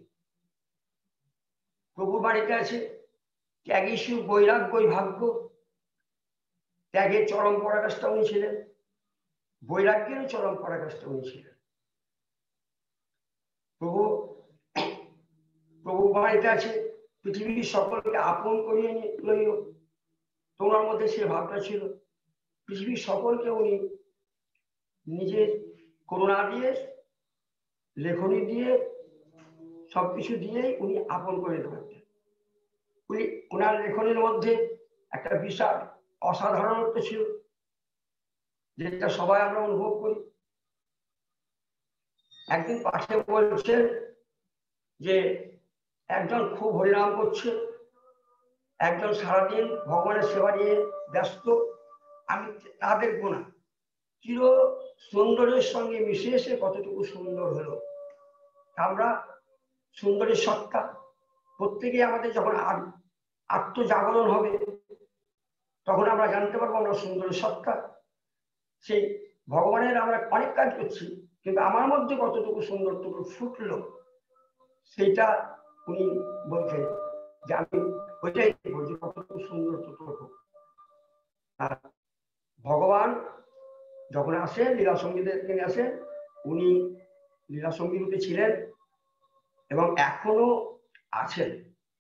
প্রভুর বাড়িতে আছে ত্যাগীশু বৈরাগ্যই ভাগ্য, ত্যাগের চরম পরাকাষ্ঠা উনি ছিলেন, বৈরাগ্যেরও চরম পরাকাষ্ঠা উনি ছিলেন। প্রভু প্রভু বাড়িতে আছে পৃথিবীর সকলকে আপন করিয়ে লইও, তোমার মধ্যে সে ভাবটা ছিল। পৃথিবীর সকলকে উনি নিজের করুণা দিয়ে, লেখনী দিয়ে, সবকিছু দিয়েই উনি আপন করে নিতে পারতেন। উনি ওনার লেখনীর মধ্যে একটা বিশাল অসাধারণত্ব ছিল, যেটা সবাই আমরা অনুভব করি। একদিন পাশে বলছেন যে একজন খুব হরিনাম করছে, একজন সারাদিন ভগবানের সেবা নিয়ে ব্যস্ত, আমি তা দেখবো না, চির সুন্দরের সঙ্গে মিশে এসে কতটুকু সুন্দর হলো। আমরা সুন্দরের সত্তা প্রত্যেকে, আমাদের যখন আত্মজাগরণ হবে তখন আমরা জানতে পারবো আমরা সুন্দরের সত্তা। সেই ভগবানের আমরা অনেক কাজ করছি, কিন্তু আমার মধ্যে কতটুকু সুন্দরটুকু ফুটলো সেইটা উনি বলছেন যে আমি ওইটাই বলছি, কতটুকু সুন্দরটুকু। আর ভগবান যখন আসেন লীলা সঙ্গীতের তিনি আসেন, উনি লীলা সঙ্গী রূপে ছিলেন এবং এখনো আছেন।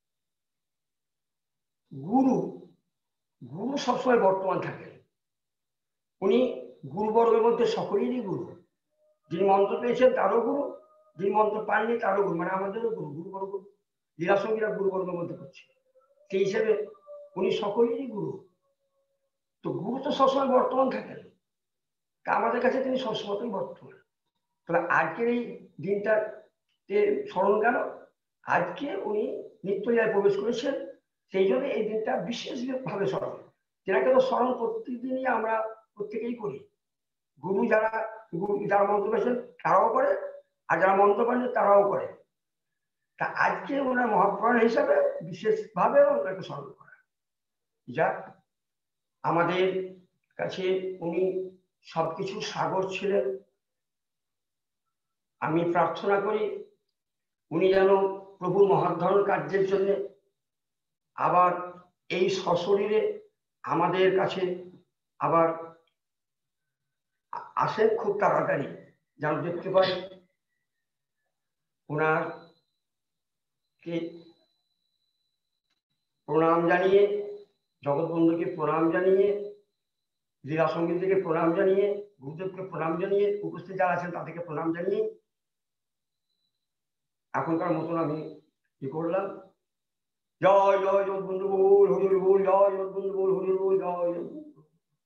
গুরু গুরু সবসময় বর্তমান থাকেন। উনি গুরুবর্গের মধ্যে সকলেরই গুরু। যিনি মন্ত্র পেয়েছেন তারও গুরু, যিনি মন্ত্র পাননি তারও গুরু, মানে আমাদেরও গুরু। গুরুবর্গ লীলা সঙ্গীরা গুরুবর্গের মধ্যে করছে, সেই হিসেবে উনি সকলেরই গুরু। তো গুরু তো সবসময় বর্তমান থাকেন, তা আমাদের কাছে তিনি সবসময়ই বর্তমান। তবে আজকের এই দিনটাতে স্মরণ গেল, আজকে উনি নিত্যলীলায় প্রবেশ করেছেন, সেই জন্য এই দিনটা বিশেষভাবে স্মরণ। তেনাকে তো স্মরণ প্রতিদিনই আমরা প্রত্যেকেই করি। গুরু যারা গুরু যারা মন্ত্র পেয়েছেন তারাও করে, আর যারা মন্ত্র পান তারাও করে। তা আজকে ওনার মহাপ্রাণ হিসাবে বিশেষভাবে ওনাকে স্মরণ করা। যাক, আমাদের কাছে উনি সবকিছু সাগর ছিলেন। আমি প্রার্থনা করি উনি যেন প্রভুর মহাধরণ কার্যের জন্য আবার এই সশরীরে আমাদের কাছে আবার আসেন খুব তাড়াতাড়ি, যেন দেখতে পাই। ওনার কে প্রণাম জানিয়ে, জগৎবন্ধুকে প্রণাম জানিয়ে, লীলা সঙ্গীতকে প্রণাম জানিয়ে, গুরুদেবকে প্রণাম জানিয়ে, উপস্থিত যারা আছেন তাদেরকে প্রণাম জানিয়ে এখনকার মতন আমি কি করলাম। জয় জয় জগৎবন্ধু বল, হরির বল, জয় জগৎবন্ধু বল, হরির বল, জয় জগৎবন্ধু।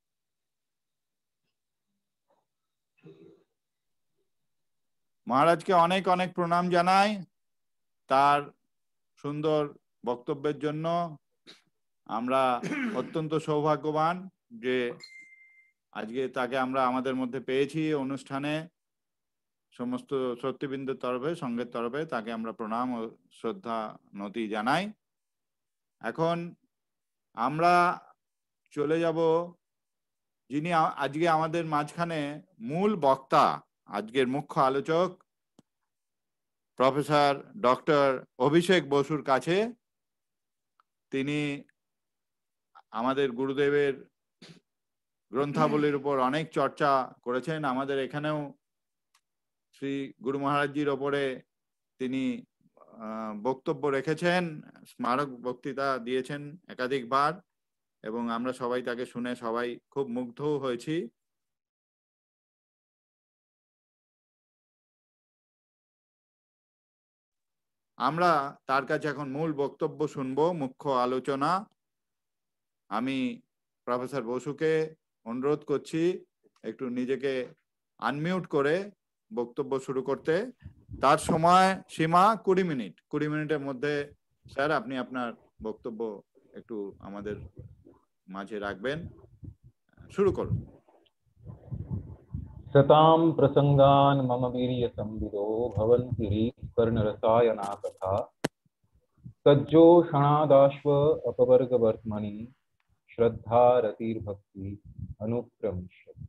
মহারাজকে অনেক অনেক প্রণাম জানাই তার সুন্দর বক্তব্যের জন্য। আমরা অত্যন্ত সৌভাগ্যবান যে আজকে তাকে আমরা আমাদের মধ্যে পেয়েছি অনুষ্ঠানে। সমস্ত সত্যিবৃন্দের তরফে, সঙ্গের তরফে তাকে আমরা প্রণাম ও শ্রদ্ধা নতি জানাই। এখন আমরা চলে যাব যিনি আজকে আমাদের মাঝখানে মূল বক্তা, আজকের মুখ্য আলোচক প্রফেসর ডক্টর অভিষেক বসুর কাছে। তিনি আমাদের গুরুদেবের গ্রন্থাবলীর উপর অনেক চর্চা করেছেন। আমাদের এখানেও শ্রী গুরু মহারাজজির ওপরে তিনি বক্তব্য রেখেছেন, স্মারক বক্তৃতা দিয়েছেন একাধিকবার, এবং আমরা সবাই তাকে শুনে সবাই খুব মুগ্ধ হয়েছি। আমরা তার কাছে এখন মূল বক্তব্য শুনবো, মুখ্য আলোচনা। আমি প্রফেসর বসুকে অনুরোধ করছি একটু নিজেকে আনমিউট করে বক্তব্য শুরু করতে। তার সময় সীমা কুড়ি মিনিট। কুড়ি মিনিটের মধ্যে স্যার আপনি আপনার বক্তব্য একটু আমাদের মাঝে রাখবেন। শুরু করুন। सतां प्रसंगान् मम वीर्य संविदो भवन्ति कर्णरसायना तथा सज्जोषणादाश्व अपवर्गवर्त्मनि श्रद्धा रतिर्भक्ति अनुक्रमिष्यति।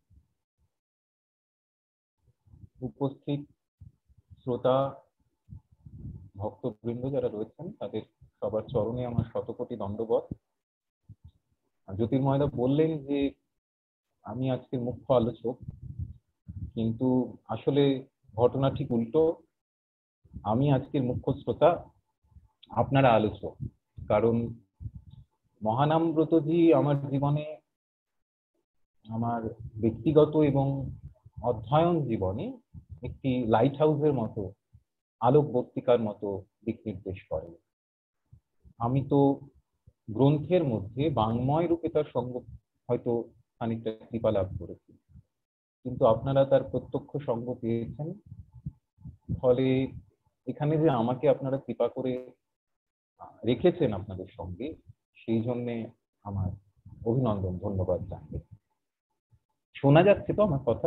উপস্থিত শ্রোতা ভক্তবৃন্দ যারা রয়েছেন তাদের সবার চরণে আমার শতকোটি দণ্ডবত। জ্যোতির্ময়দা বললেন যে আমি আজকের মুখ্য আলোচক, কিন্তু আসলে ঘটনা ঠিক উল্টো। আমি আজকের মুখ্য শ্রোতা, আপনারা আলোচক। কারণ মহানামব্রতজি আমার জীবনে, আমার ব্যক্তিগত এবং অধ্যয়ন জীবনে একটি লাইট হাউসের মতো, আলোকবর্তিকার মতো দিক নির্দেশ করে। আমি তো গ্রন্থের মধ্যে বাংময় রূপে তার সঙ্গ হয়তো খানিকটা কৃপা লাভ করেছি, কিন্তু আপনারা তার প্রত্যক্ষ সঙ্গ পেয়েছেন। ফলে এখানে যে আমাকে আপনারা কৃপা করে রেখেছেন আপনাদের সঙ্গে, সেই জন্যে আমার অভিনন্দন, ধন্যবাদ জানাই। শোনা যাচ্ছে তো আমার কথা?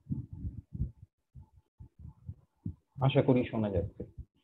আশা করি শোনা যাচ্ছে।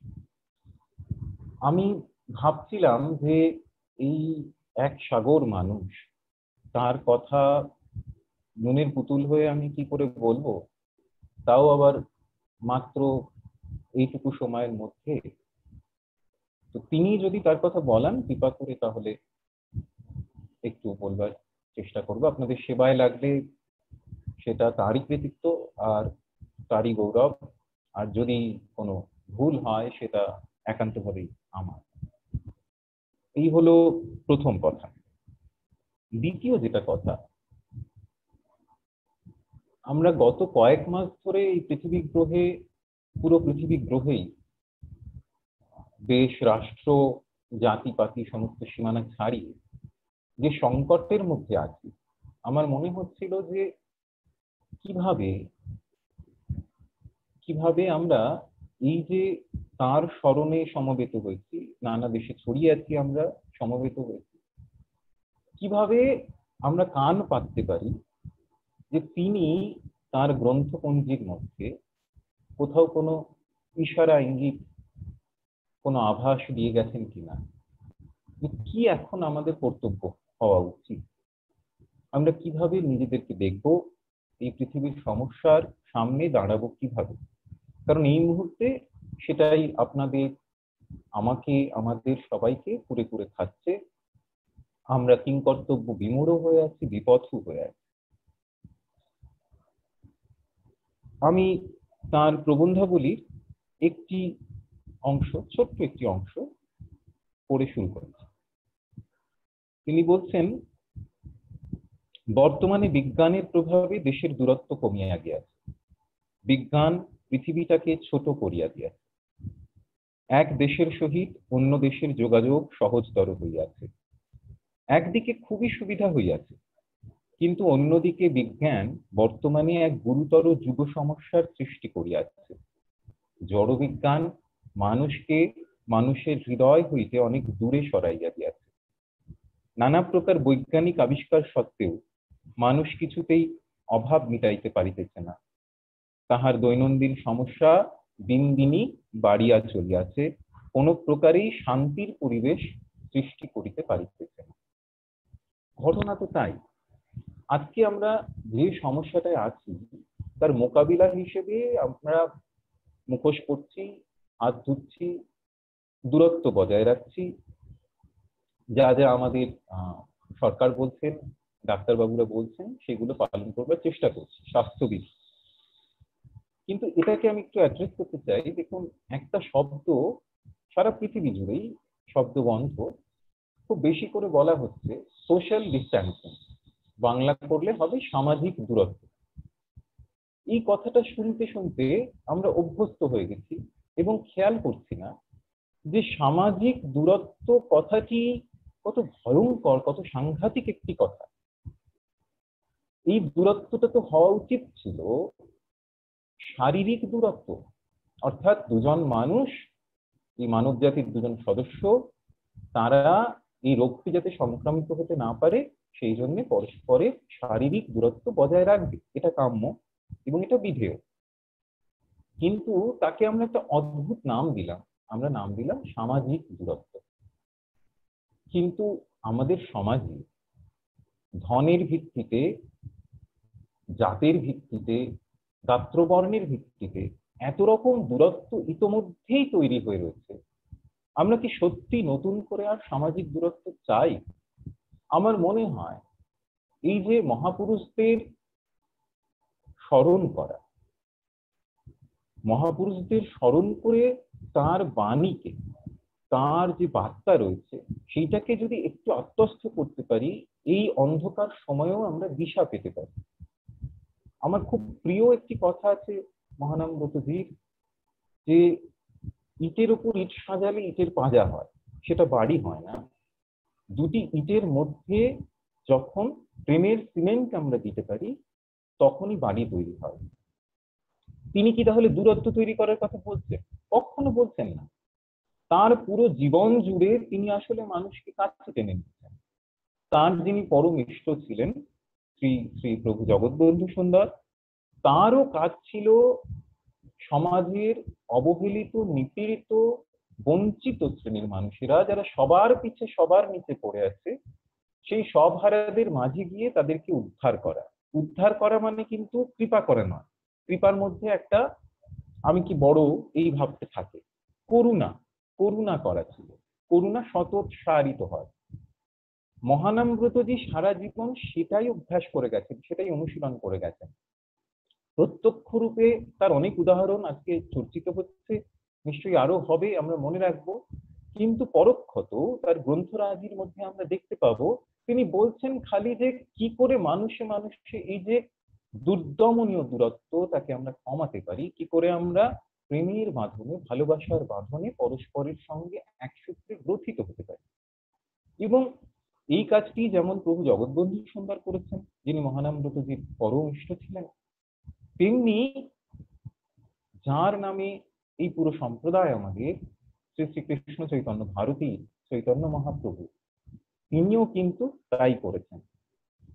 আমি ভাবছিলাম যে এই এক সাগর মানুষ, তার কথা নুনের পুতুল হয়ে আমি কি করে বলবো, তাও আবার মাত্র এইটুকু সময়ের মধ্যে। তো তিনি যদি তার কথা বলান কৃপা করে, তাহলে একটু বলবার চেষ্টা করবো। আপনাদের সেবায় লাগলে সেটা তারই কৃতিত্ব আর তারই গৌরব, আর যদি কোনো ভুল হয় সেটা একান্তভাবেই আমার। এই হলো প্রথম কথা। দ্বিতীয় যেটা কথা, আমরা গত কয়েক মাস ধরে এই পৃথিবী গ্রহে, পুরো পৃথিবী গ্রহেই দেশ, রাষ্ট্র, জাতিপাতি সমস্ত সীমানা ছাড়িয়ে যে সংকটের মধ্যে আছি, আমার মনে হচ্ছিল যে কিভাবে কিভাবে আমরা এই যে তার স্মরণে সমবেত হয়েছি, নানা দেশে ছড়িয়ে আছি, আমরা সমবেত হয়েছি, কিভাবে আমরা কান পাততে পারি যে তিনি তার গ্রন্থপঞ্জির মধ্যে কোথাও কোনো ইশারা ইঙ্গিত কোনো আভাস দিয়ে গেছেন কিনা, যে কি এখন আমাদের কর্তব্য হওয়া উচিত, আমরা কিভাবে নিজেদেরকে দেখব, এই পৃথিবীর সমস্যার সামনে দাঁড়াবো কিভাবে। কারণ এই মুহূর্তে সেটাই আপনাদের, আমাকে, আমাদের সবাইকে কুরে কুরে খাচ্ছে। আমরা কিংকর্তব্য বিমূঢ় হয়ে আছি, বিপথু হয়ে আছি। আমি তার প্রবন্ধাবলীর একটি অংশ, ছোট্ট একটি অংশ পড়ে শুরু করেছি। তিনি বলছেন, বর্তমানে বিজ্ঞানের প্রভাবে দেশের দূরত্ব কমিয়া গিয়াছে, বিজ্ঞান পৃথিবীটাকে ছোট করিয়া দিয়াছে, এক দেশের সহিত অন্য দেশের যোগাযোগ সহজতর হইয়াছে। একদিকে খুবই সুবিধা হইয়াছে, কিন্তু অন্যদিকে বিজ্ঞান বর্তমানে এক গুরুতর যুগ সমস্যার সৃষ্টি করিয়াছে। জড়বিজ্ঞান মানুষকে মানুষের হৃদয় হইতে অনেক দূরে সরাইয়া দিয়াছে। নানা প্রকার বৈজ্ঞানিক আবিষ্কার সত্ত্বেও মানুষ কিছুতেই অভাব মিটাইতে পারিতেছে না। তাহার দৈনন্দিন সমস্যা দিন দিনই বাড়িয়া চলিয়াছে, কোন প্রকারেই শান্তির পরিবেশ সৃষ্টি করিতে পারিতেছে না। ঘটনা তো তাই। আজকে আমরা যে সমস্যাটায় আছি তার মোকাবিলা হিসেবে আমরা মুখোশ পড়ছি, হাত ধুচ্ছি, দূরত্ব বজায় রাখছি, যা যা আমাদের আহ সরকার বলছেন, ডাক্তারবাবুরা বলছেন, সেগুলো পালন করবার চেষ্টা করছি, স্বাস্থ্যবিধি। কিন্তু এটাকে আমি একটু অ্যাড্রেস করতে চাই। দেখুন, একটা শব্দ সারা পৃথিবী জুড়েই শব্দ বন্ধ খুব বেশি করে বলা হচ্ছে সোশ্যাল ডিস্ট্যান্সিং, বাংলা করলে হবে সামাজিক দূরত্ব। এই কথাটা শুনতে শুনতে আমরা অভ্যস্ত হয়ে গেছি এবং খেয়াল করছি না যে সামাজিক দূরত্ব কথাটি কত ভয়ঙ্কর, কত সাংঘাতিক একটি কথা। এই দূরত্বটা তো হওয়া উচিত ছিল শারীরিক দূরত্ব, অর্থাৎ দুজন মানুষ, এই মানব জাতির দুজন সদস্য, তারা এই রোগটি যাতে সংক্রামিত হতে না পারে সেই জন্য পরস্পরের শারীরিক দূরত্ব বজায় রাখবে, এটা কাম্য এবং এটা বিধেয়। কিন্তু তাকে আমরা একটা অদ্ভুত নাম দিলাম, আমরা নাম দিলাম সামাজিক দূরত্ব। কিন্তু আমাদের সমাজে ধনের ভিত্তিতে, জাতের ভিত্তিতে, গাত্রবর্ণের ভিত্তিতে এত রকম দূরত্ব ইতোমধ্যেই তৈরি হয়ে রয়েছে। আমরা কি সত্যি নতুন করে আর সামাজিক দূরত্ব চাই? আমার মনে হয় এই যে মহাপুরুষদের স্মরণ করা, মহাপুরুষদের স্মরণ করে তার বাণীকে, তার যে বার্তা রয়েছে সেইটাকে যদি একটু আত্মস্থ করতে পারি, এই অন্ধকার সময়েও আমরা দিশা পেতে পারি। আমার খুব প্রিয় একটি কথা আছে মহানামব্রতজির, যে ইটের উপর ইট সাজালে ইটের পাঁজা হয়, সেটা বাড়ি হয় না। দুটি ইটের মধ্যে যখন প্রেমের সিমেন্ট আমরা দিতে পারি তখনই বাড়ি তৈরি হয়। তিনি কি তাহলে দূরত্ব তৈরি করার কথা বলছেন? কখনো বলছেন না। তার পুরো জীবন জুড়ে তিনি আসলে মানুষকে কাছে টেনে নিচ্ছেন। তার যিনি পরম ইষ্ট ছিলেন শ্রী শ্রী প্রভু জগৎবন্ধু সুন্দর, তারও কাজ ছিল সমাজের অবহেলিত, নিপীড়িত, বঞ্চিত শ্রেণীর মানুষেরা, যারা সবার পিছে সবার নিচে পড়ে আছে, সেই সবহারাদের মাঝে গিয়ে তাদেরকে উদ্ধার করা। উদ্ধার করা মানে কিন্তু কৃপা করা নয়। কৃপার মধ্যে একটা আমি কি বড় এই ভাবতে থাকে। করুণা, করুণা করা ছিল। করুণা শতোৎসারিত হয়। মহানামব্রতজি সারা জীবন সেটাই অভ্যাস করে গেছেন, সেটাই অনুশীলন করে গেছেন। প্রত্যক্ষ রূপে তার অনেক উদাহরণ আজকে চর্চিত হচ্ছে, নিশ্চয়ই আরো হবে, আমরা মনে রাখবো। কিন্তু পরোক্ষত তার গ্রন্থরাজির মধ্যে আমরা দেখতে পাবো তিনি বলছেন খালি যে কি করে মানুষে মানুষে এই যে দুর্দমনীয় দূরত্ব তাকে আমরা কমাতে পারি, কি করে আমরা প্রেমের মাধ্যমে, ভালোবাসার বাঁধনে পরস্পরের সঙ্গে এক সূত্রে গ্রথিত হতে পারি। এবং এই কাজটি যেমন প্রভু জগৎবন্ধু সুন্দর করেছেন, যিনি মহানামব্রতজির পরম ইষ্ট ছিলেন, তেমনি যার নামে এই পুরো সম্প্রদায় আমাদের, শ্রী শ্রীকৃষ্ণ চৈতন্য ভারতী চৈতন্য মহাপ্রভু, তিনিও কিন্তু তাই করেছেন।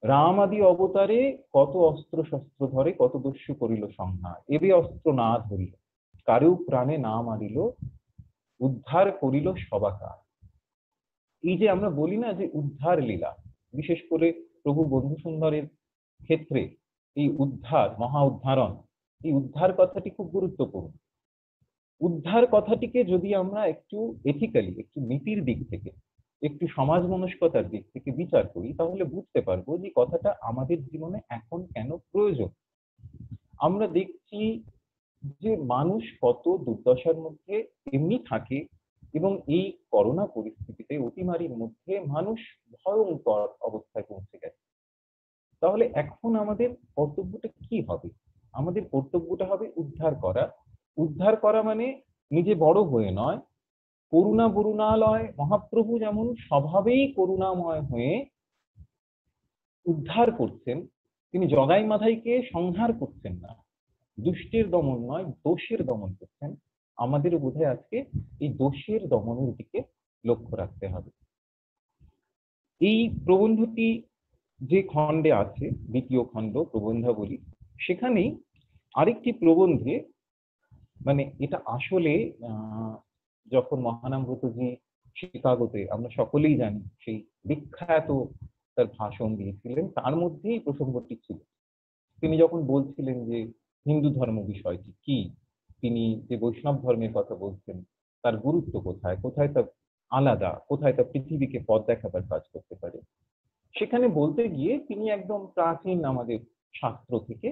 রাম আদি অবতারে কত অস্ত্র শস্ত্র ধরে, কত দস্যু করিল সংহার, এবে অস্ত্র না ধরিল, কারু প্রাণে না মারিল, উদ্ধার করিল সবাকার। এই যে আমরা বলি না যে উদ্ধার লীলা, বিশেষ করে প্রভু বন্ধু সুন্দরের ক্ষেত্রে এই উদ্ধার, মহা উদ্ধারণ, এই উদ্ধার কথাটি খুব গুরুত্বপূর্ণ। উদ্ধার কথাটিকে যদি আমরা একটু এথিক্যালি, একটু নীতির দিক থেকে, একটু সমাজ মনস্কতার দিক থেকে বিচার করি, তাহলে বুঝতে পারবো যে কথাটা আমাদের জীবনে এখন কেন প্রয়োজন। আমরা দেখছি যে মানুষ কত দুর্দশার মধ্যে এমনি থাকে, এবং এই করোনা পরিস্থিতিতে, অতিমারির মধ্যে মানুষ ভয়ঙ্কর অবস্থায় পৌঁছে গেছে। তাহলে এখন আমাদের কর্তব্যটা কি হবে? আমাদের কর্তব্যটা হবে উদ্ধার করা। উদ্ধার করা মানে নিজে বড় হয়ে নয়, করুণা বরুণালয় মহাপ্রভু যেমন স্বভাবেই করুণাময় হয়ে উদ্ধার করছেন, তিনি জগাই মাধাইকে সংহার করছেন না, দুষ্টের দমন নয় দোষের দমন করছেন। আমাদের বোধহয় আজকে এই দোষের দমনের দিকে লক্ষ্য রাখতে হবে। এই প্রবন্ধটি যে খণ্ডে আছে, দ্বিতীয় খণ্ড প্রবন্ধাবলী, সেখানেই আরেকটি প্রবন্ধে, মানে এটা আসলে আহ যখন মহানামব্রতজি শিকাগোতে, আমরা সকলেই জানি সেই বিখ্যাত তার ভাষণ দিয়েছিলেন, তার মধ্যেই প্রসঙ্গটি ছিল। তিনি যখন বলছিলেন যে হিন্দু ধর্ম বিষয়টি কি, তিনি যে বৈষ্ণব ধর্মের কথা বলছেন, তার গুরুত্ব কোথায়, কোথায় তা আলাদা, কোথায় তা পৃথিবীকে পথ দেখাবার কাজ করতে পারে, সেখানে বলতে গিয়ে তিনি একদম প্রাচীন আমাদের শাস্ত্র থেকে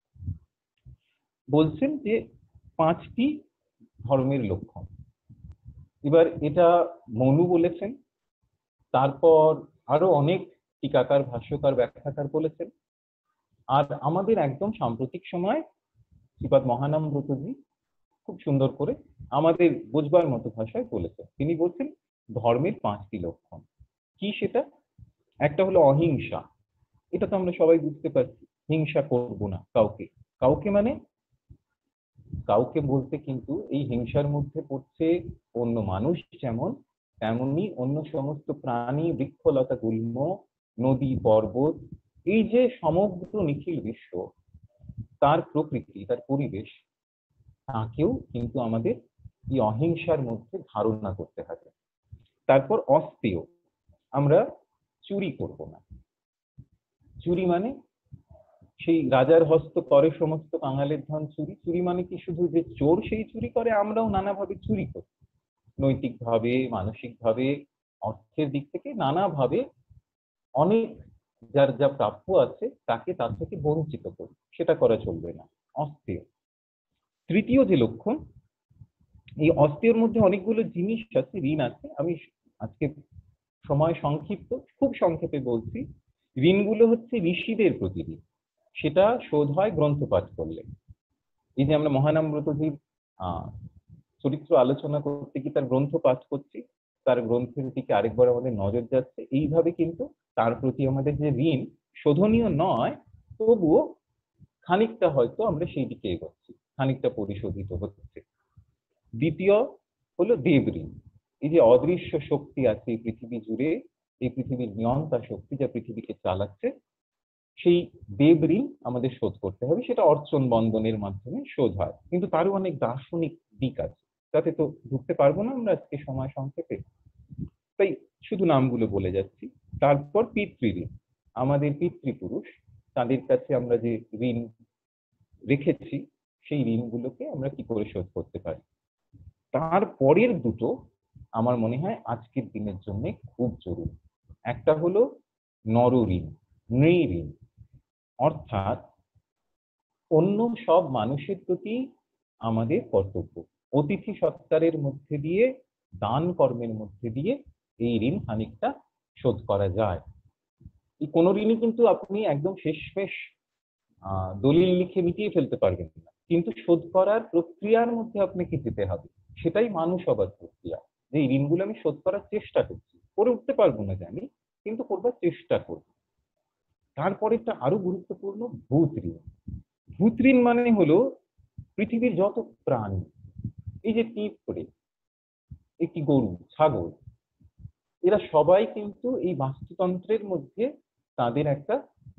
বলছেন যে পাঁচটি ধর্মের লক্ষণ। এবার এটা মনু বলেছেন, তারপর আরো অনেক টিকাকার, ভাষ্যকার, ব্যাখ্যাকার বলেছেন, আর আমাদের একদম সাম্প্রতিক সময় শ্রীপাদ মহানামব্রতজি খুব সুন্দর করে আমাদের বুঝবার মতো ভাষায় বলেছেন। তিনি বলছেন ধর্মের পাঁচটি লক্ষণ। কি সেটা? একটা হলো অহিংসা, এটা তো আমরা সবাই বুঝতে পারছি, হিংসা করব না কাউকে। কাউকে মানে কাউকে বলতে কিন্তু এই হিংসার মধ্যে পড়ছে অন্য মানুষ যেমন, তেমনি অন্য সমস্ত প্রাণী, বৃক্ষলতা, গুল্ম, নদী, পর্বত, এই যে সমগ্র নিখিল বিশ্ব, তার প্রকৃতি, তার পরিবেশ, তাকেও কিন্তু আমাদের এই অহিংসার মধ্যে ধারণা করতে হবে। তারপর অস্তেয়, আমরা চুরি করব না। চুরি মানে সেই রাজার হস্ত করে সমস্ত কাঙালের ধন চুরি। চুরি মানে কি শুধু যে চোর সেই চুরি করে? আমরাও নানাভাবে চুরি করি, নৈতিকভাবে, মানসিকভাবে, অর্থের দিক থেকে নানাভাবে অনেক যার যা প্রাপ্য আছে তাকে তার থেকে বঞ্চিত করি, সেটা করা চলবে না। অস্তেয়। তৃতীয় যে লক্ষণ, এই অস্তেয়র মধ্যে অনেকগুলো জিনিস আছে, ঋণ আছে। আমি আজকে সময় সংক্ষিপ্ত, খুব সংক্ষেপে বলছি। ঋণগুলো হচ্ছে ঋষিদের প্রতি ঋণ, সেটা শোধ হয় গ্রন্থপাঠ করলে। এই যে আমরা মহানামব্রতজির আহ চরিত্র আলোচনা করতে গিয়ে তার গ্রন্থ পাঠ করছি, তার গ্রন্থের দিকে আরেকবার আমাদের নজর যাচ্ছে, এইভাবে কিন্তু তার প্রতি আমাদের যে ঋণ শোধনীয় নয়, তবুও খানিকটা হয়তো আমরা সেই দিকে এগোচ্ছি, খানিকটা পরিশোধিত হচ্ছে। দ্বিতীয় হলো দেব ঋণ। এই যে অদৃশ্য শক্তি আছে এই পৃথিবী জুড়ে, এই পৃথিবীর নিয়ন্তা শক্তি যা পৃথিবীকে চালাচ্ছে, সেই দেব ঋণ আমাদের শোধ করতে হবে। সেটা অর্চন বন্দনের মাধ্যমে শোধ হয়, কিন্তু তারও অনেক দার্শনিক দিক আছে, তাতে তো ঢুকতে পারবো না আমরা আজকে সময় সংক্ষেপে, তাই শুধু নামগুলো বলে যাচ্ছি। তারপর পিতৃঋণ, আমাদের পিতৃপুরুষ, তাদের কাছে আমরা যে ঋণ রেখেছি, সেই ঋণগুলোকে আমরা কি করে শোধ করতে পারি। তারপরের দুটো আমার মনে হয় আজকের দিনের জন্য খুব জরুরি। একটা হলো নরঋণ, নৃঋণ, অর্থাৎ অন্য সব মানুষের প্রতি আমাদের কর্তব্য। অতিথি সৎকারের মধ্যে দিয়ে, দান কর্মের মধ্যে দিয়ে এই ঋণ খানিকটা শোধ করা যায়। এই কোন ঋণই কিন্তু আপনি একদম শেষমেশ আহ দলিল লিখে মিটিয়ে ফেলতে পারবেন না, কিন্তু শোধ করার প্রক্রিয়ার মধ্যে আপনাকে যেতে হবে। সেটাই মানুষ হবার প্রক্রিয়া, যে এই ঋণগুলো আমি শোধ করার চেষ্টা করছি, করে উঠতে পারবো না জানি, কিন্তু করবার চেষ্টা করব। তারপরেরটা আরো গুরুত্বপূর্ণ, ভূত ঋণ। ভূত ঋণ মানে হলো পৃথিবীর যত প্রাণী, এই যে পিঁপড়ে, একটি গরু, ছাগল, এরা সবাই কিন্তু এই বাস্তুতন্ত্রের মধ্যে তাদের একটা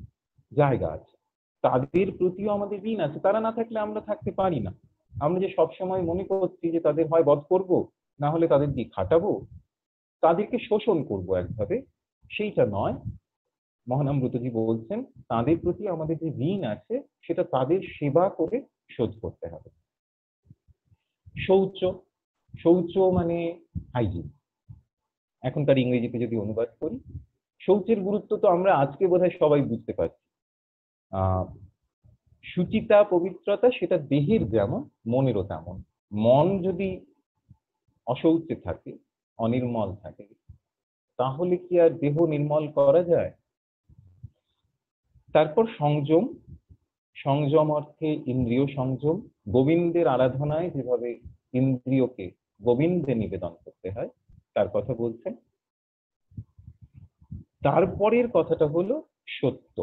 জায়গা আছে, তাদের প্রতিও আমাদের ঋণ আছে। তারা না থাকলে আমরা থাকতে পারি না। আমরা যে সবসময় মনে করছি যে তাদের হয় বধ করব, না হলে তাদের দিয়ে খাটাবো, তাদেরকে শোষণ করব একভাবে, সেইটা নয়। মহানামব্রতজি বলছেন তাদের প্রতি আমাদের যে ঋণ আছে সেটা তাদের সেবা করে শোধ করতে হবে। শৌচ, শৌচ মানে হাইজিন, এখনকার ইংরেজিতে যদি অনুবাদ করি, শৌচের গুরুত্ব তো আমরা আজকে বোধহয় সবাই বুঝতে পারছি। আহ শুচিতা, পবিত্রতা সেটা দেহের যেমন মনেরও তেমন। মন যদি অশৌচে থাকে, অনির্মল থাকে, তাহলে কি আর দেহ নির্মল করা যায়? তারপর সংযম, সংযম অর্থে ইন্দ্রিয় সংযম। গোবিন্দের আরাধনায় যেভাবে ইন্দ্রিয়কে গোবিন্দে নিবেদন করতে হয় তার কথা বলছেন। তারপরের কথাটা হলো সত্য।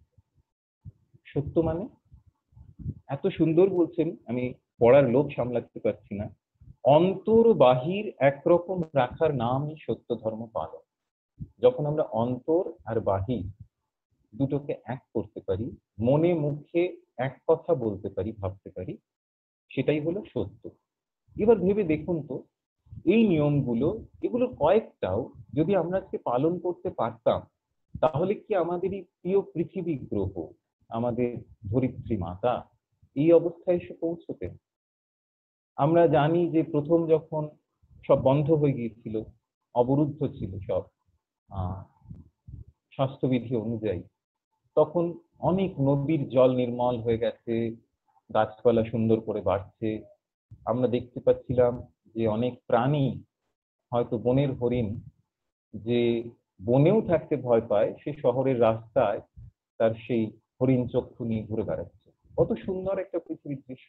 সত্য মানে এত সুন্দর বলছেন, আমি পড়ার লোভ সামলাতে পারছি না। অন্তর বাহির একরকম রাখার নামই সত্য ধর্ম পালন। যখন আমরা অন্তর আর বাহির দুটোকে এক করতে পারি, মনে মুখে এক কথা বলতে পারি, ভাবতে পারি, সেটাই হলো সত্য। এবার ভেবে দেখুন তো, এই নিয়মগুলো, এগুলোর কয়েকটাও যদি আমরা আজকে পালন করতে পারতাম, তাহলে কি আমাদের এই প্রিয় পৃথিবী গ্রহ, আমাদের ধরিত্রী মাতা এই অবস্থায় এসে পৌঁছতেন? আমরা জানি যে প্রথম যখন সব বন্ধ হয়ে গিয়েছিল, অবরুদ্ধ ছিল সব আহ স্বাস্থ্যবিধি অনুযায়ী, তখন অনেক নদীর জল নির্মল হয়ে গেছে, গাছপালা সুন্দর করে বাড়ছে। আমরা দেখতে পাচ্ছিলাম যে অনেক প্রাণী, হয়তো বনের হরিণ যে বনেও থাকতে ভয় পায়, সে শহরের রাস্তায় তার সেই হরিণ চক্ষু নিয়ে ঘুরে বেড়াচ্ছে। কত সুন্দর একটা পৃথিবীর দৃশ্য।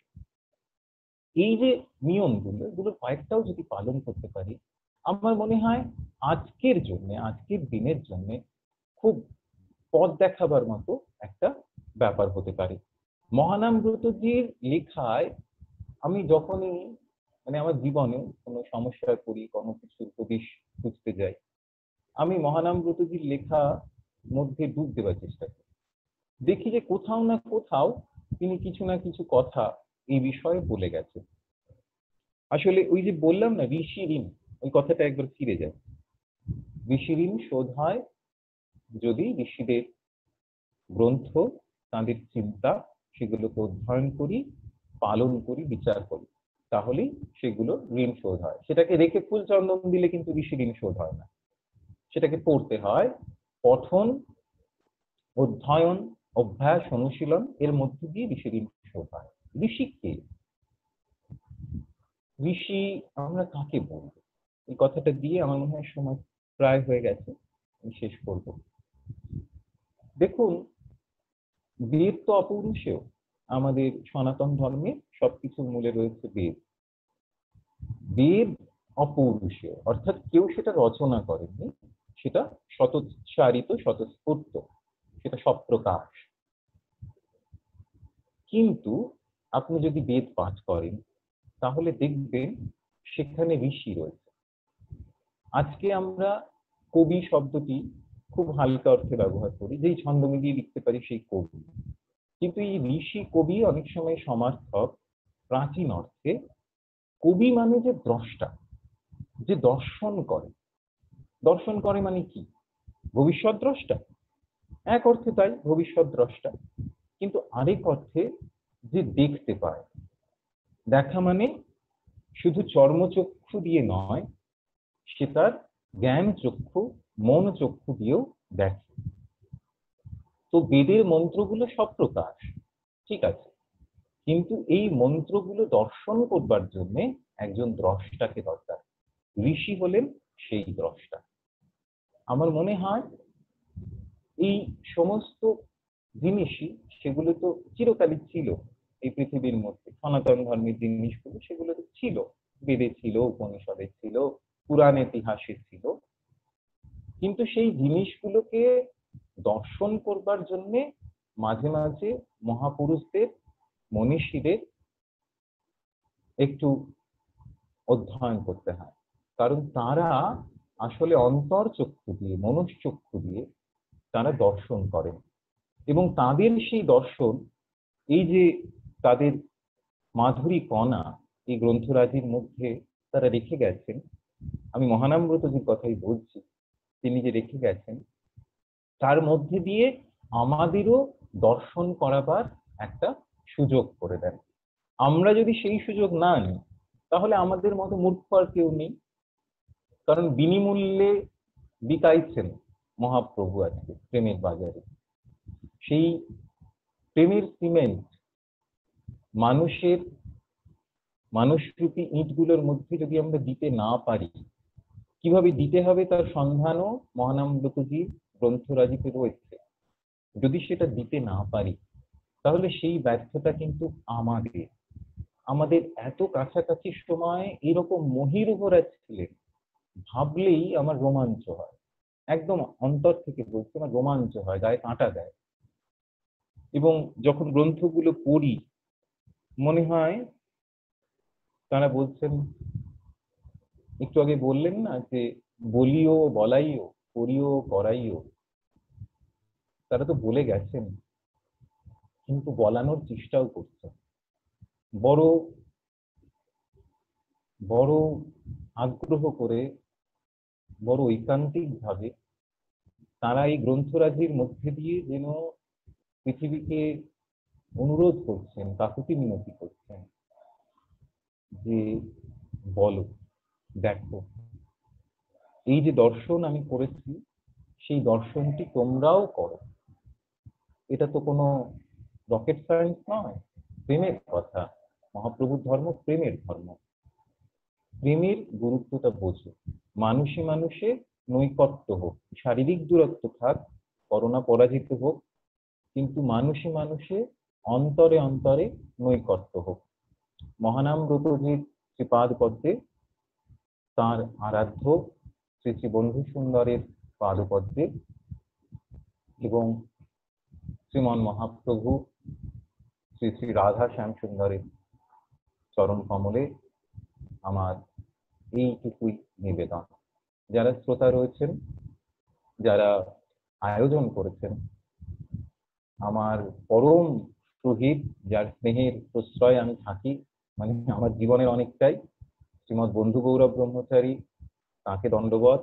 এই যে নিয়মগুলো, এগুলো কয়েকটাও যদি পালন করতে পারি, আমার মনে হয় আজকের জন্য, আজকের দিনের জন্য খুব পথ দেখাবার মতো একটা ব্যাপার হতে পারে। মহানামব্রতজির লেখায় আমি যখনই মানে আমার জীবনে কোনো সমস্যায় পড়ি, কোনো কিছুর হদিশ খুঁজতে যাই, আমি মহানামব্রতজির লেখা মধ্যে ডুব দেওয়ার চেষ্টা করি। দেখি যে কোথাও না কোথাও তিনি কিছু না কিছু কথা এই বিষয়ে বলে গেছে। আসলে ওই যে বললাম না ঋষি ঋণ, ওই কথাটা একবার ফিরে যায়। ঋষি ঋণ শোধ হয় যদি ঋষিদের গ্রন্থ, তাঁদের চিন্তা, সেগুলোকে অধ্যয়ন করি, পালন করি, বিচার করি, তাহলেই সেগুলো ঋণ শোধ হয়। সেটাকে রেখে ফুল চন্দন দিলে কিন্তু ঋষি ঋণ শোধ হয় না। সেটাকে পড়তে হয়। পঠন, অধ্যয়ন, অভ্যাস, অনুশীলন, এর মধ্যে দিয়ে ঋষি ঋণ শোধ হয়। ঋষি কে? ঋষি আমরা কাকে বলবো? এই কথাটা দিয়ে আমার মনে হয় সময় প্রায় হয়ে গেছে, আমি শেষ করব। দেখুন, বেদ তো অপৌরুষেয়। আমাদের সনাতন ধর্মে সবকিছুর মূলে রয়েছে বেদ। বেদ অপৌরুষেয়, অর্থাৎ কেউ সেটা রচনা করেনি, সেটা স্বতঃচারিত, স্বতঃস্ফূর্ত, সেটা সপ্রকাশ। কিন্তু আপনি যদি বেদ পাঠ করেন তাহলে দেখবেন সেখানে ঋষি রয়েছে। আজকে আমরা কবি শব্দটি খুব হালকা অর্থে ব্যবহার করি, যেই ছন্দ মিলিয়ে লিখতে পারি সেই কবি। কিন্তু এই ঋষি কবি অনেক সময় সমার্থক। প্রাচীন অর্থে কবি মানে যে দ্রষ্টা, যে দর্শন করে। দর্শন করে মানে কি? ভবিষ্যৎ দ্রষ্টা। এক অর্থে তাই, ভবিষ্যৎ দ্রষ্টা। কিন্তু আরেক অর্থে যে দেখতে পায়। দেখা মানে শুধু চর্মচক্ষু দিয়ে নয়, সে তার জ্ঞান চক্ষু, মন চক্ষু দিয়েও দেখে। তো বেদের মন্ত্রগুলো সব প্রকাশ, ঠিক আছে, কিন্তু এই মন্ত্রগুলো দর্শন করবার জন্য একজন দ্রষ্টাকে দরকার। ঋষি হলেন সেই দ্রষ্টা। আমার মনে হয় এই সমস্ত জিনিসই, সেগুলো তো চিরকালই ছিল এই পৃথিবীর মধ্যে। সনাতন ধর্মের জিনিসগুলো সেগুলো তো ছিল, বেদে ছিল, উপনিষদে ছিল, পুরাণ ইতিহাসে ছিল। কিন্তু সেই জিনিসগুলোকে দর্শন করবার জন্য মাঝে মাঝে মহাপুরুষদের, মনীষীদের একটু অধ্যয়ন করতে হয়। কারণ তারা আসলে অন্তর চক্ষু দিয়ে, মনশ্চক্ষু দিয়ে তারা দর্শন করেন। এবং তাদের সেই দর্শন, এই যে তাদের মাধুরী কণা এই গ্রন্থরাজির মধ্যে তারা রেখে গেছেন, আমি মহানামব্রতজির কথাই বলছি, তিনি যে রেখে গেছেন, তার মধ্যে দিয়ে আমাদেরও দর্শন করাবার একটা সুযোগ করে দেন। আমরা যদি সেই সুযোগ না নিই, তাহলে আমাদের মতো মূর্খ আর কেউ নেই। কারণ বিনিমূল্যে বিকাইছেন মহাপ্রভু আজকে প্রেমের বাজারে। সেই প্রেমের সিমেন্ট মানুষের মানুষরূপী ইঁটগুলোর মধ্যে যদি আমরা দিতে না পারি, কিভাবে দিতে হবে তার সন্ধানও মহানামব্রতজির গ্রন্থরাজিতে রয়েছে। যদি সেটা দিতে না পারি, তাহলে সেই ব্যর্থতা কিন্তু আমাদের আমাদের এত কাছাকাছি সময় এরকম মহিরুহরা ছিলেন, ভাবলেই আমার রোমাঞ্চ হয়, একদম অন্তর থেকে বলছি, আমার রোমাঞ্চ হয়, গায়ে কাঁটা দেয়। এবং যখন গ্রন্থগুলো পড়ি, মনে হয় তারা বলছেন, একটু আগে বললেন না যে বলিও বলাইও করিও করাইও, তারা তো বলে গেছেন, কিন্তু বলানোর চেষ্টাও করছেন। বড় বড় আগ্রহ করে, বড় ঐকান্তিক ভাবে তারা এই গ্রন্থরাজির মধ্যে দিয়ে যেন পৃথিবীকে অনুরোধ করছেন, কাকুতি মিনতি করছেন যে বলো, দেখো, এই যে দর্শন আমি করেছি, সেই দর্শনটি তোমরাও করো। এটা তো কোনো রকেট সায়েন্স নয়, প্রেমের কথা। মহাপ্রভুর ধর্ম প্রেমের ধর্ম। প্রেমের গুরুত্বটা বোঝো। মানুষে মানুষে নৈকট্য হোক, শারীরিক দূরত্ব থাক, করোনা পরাজিত হোক, কিন্তু মানুষে মানুষে অন্তরে অন্তরে নৈকট্য হোক। মহানামব্রতজির শ্রীপাদ পদ্মে তাঁর আরাধ্য শ্রী শ্রী বন্ধু সুন্দরের পাদপদ্মে এবং শ্রীমন মহাপ্রভু শ্রী শ্রী রাধা শ্যাম সুন্দরের চরণ কমলে আমার এইটুকুই নিবেদন। যারা শ্রোতা রয়েছেন, যারা আয়োজন করেছেন, আমার পরম সুহৃদ, যার স্নেহের প্রশ্রয় আমি থাকি, মানে আমার জীবনের অনেকটাই, শ্রীমৎ বন্ধু গৌরব ব্রহ্মচারী, তাকে দণ্ডবত।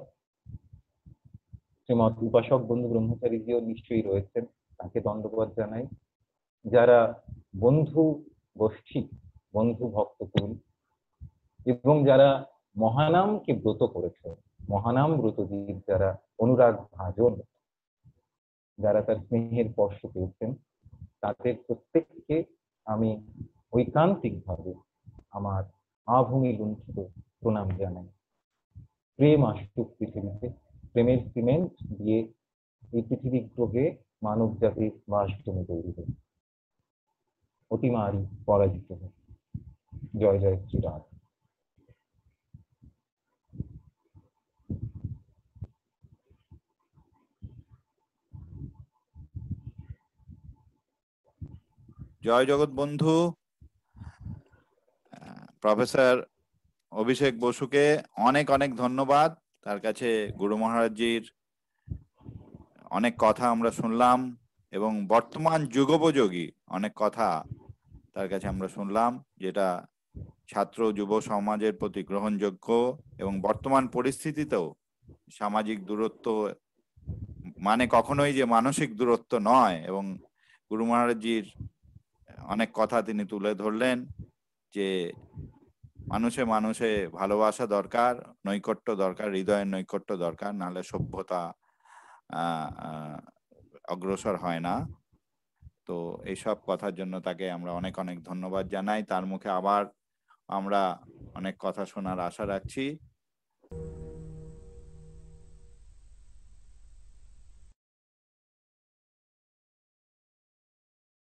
শ্রীমৎ উপাসক বন্ধু ব্রহ্মচারীজিও নিশ্চয়ই রয়েছেন, তাকে দণ্ডবত জানাই। যারা বন্ধু গোষ্ঠী, বন্ধু ভক্তকুল, এবং যারা মহানামকে ব্রত করেছে, মহানাম ব্রতজির যারা অনুরাগ ভাজন, যারা তার স্নেহের স্পর্শ পেয়েছেন, তাদের প্রত্যেককে আমি ঐকান্তিক ভাবে আমার আভূমি লুণ্ঠিত প্রণাম জানাই। প্রেম আসুক পৃথিবীতে, প্রেমের সিমেন্ট দিয়ে এই পৃথিবী গ্রহে মানব জাতির বাসভূমি তৈরি হোক, অতিমারি পরাজিত হোক। জয় জয় শ্রীরাধ। জয় জগৎ বন্ধু প্রফেসর অভিষেক বসুকে অনেক অনেক ধন্যবাদ। তার কাছে গুরু মহারাজজির অনেক কথা আমরা শুনলাম এবং বর্তমান যুগোপযোগী অনেক কথা তার কাছে আমরা শুনলাম, যেটা ছাত্র যুব সমাজের প্রতি গ্রহণযোগ্য এবং বর্তমান পরিস্থিতিতেও সামাজিক দূরত্ব মানে কখনোই যে মানসিক দূরত্ব নয়। এবং গুরু মহারাজজির অনেক কথা তিনি তুলে ধরলেন যে মানুষে মানুষে ভালোবাসা দরকার, নৈকট্য দরকার, হৃদয়ের নৈকট্য দরকার, নাহলে সভ্যতা আহ অগ্রসর হয় না। তো এইসব কথার জন্য তাকে আমরা অনেক অনেক ধন্যবাদ জানাই। তার মুখে আবার আমরা অনেক কথা শোনার আশা রাখছি।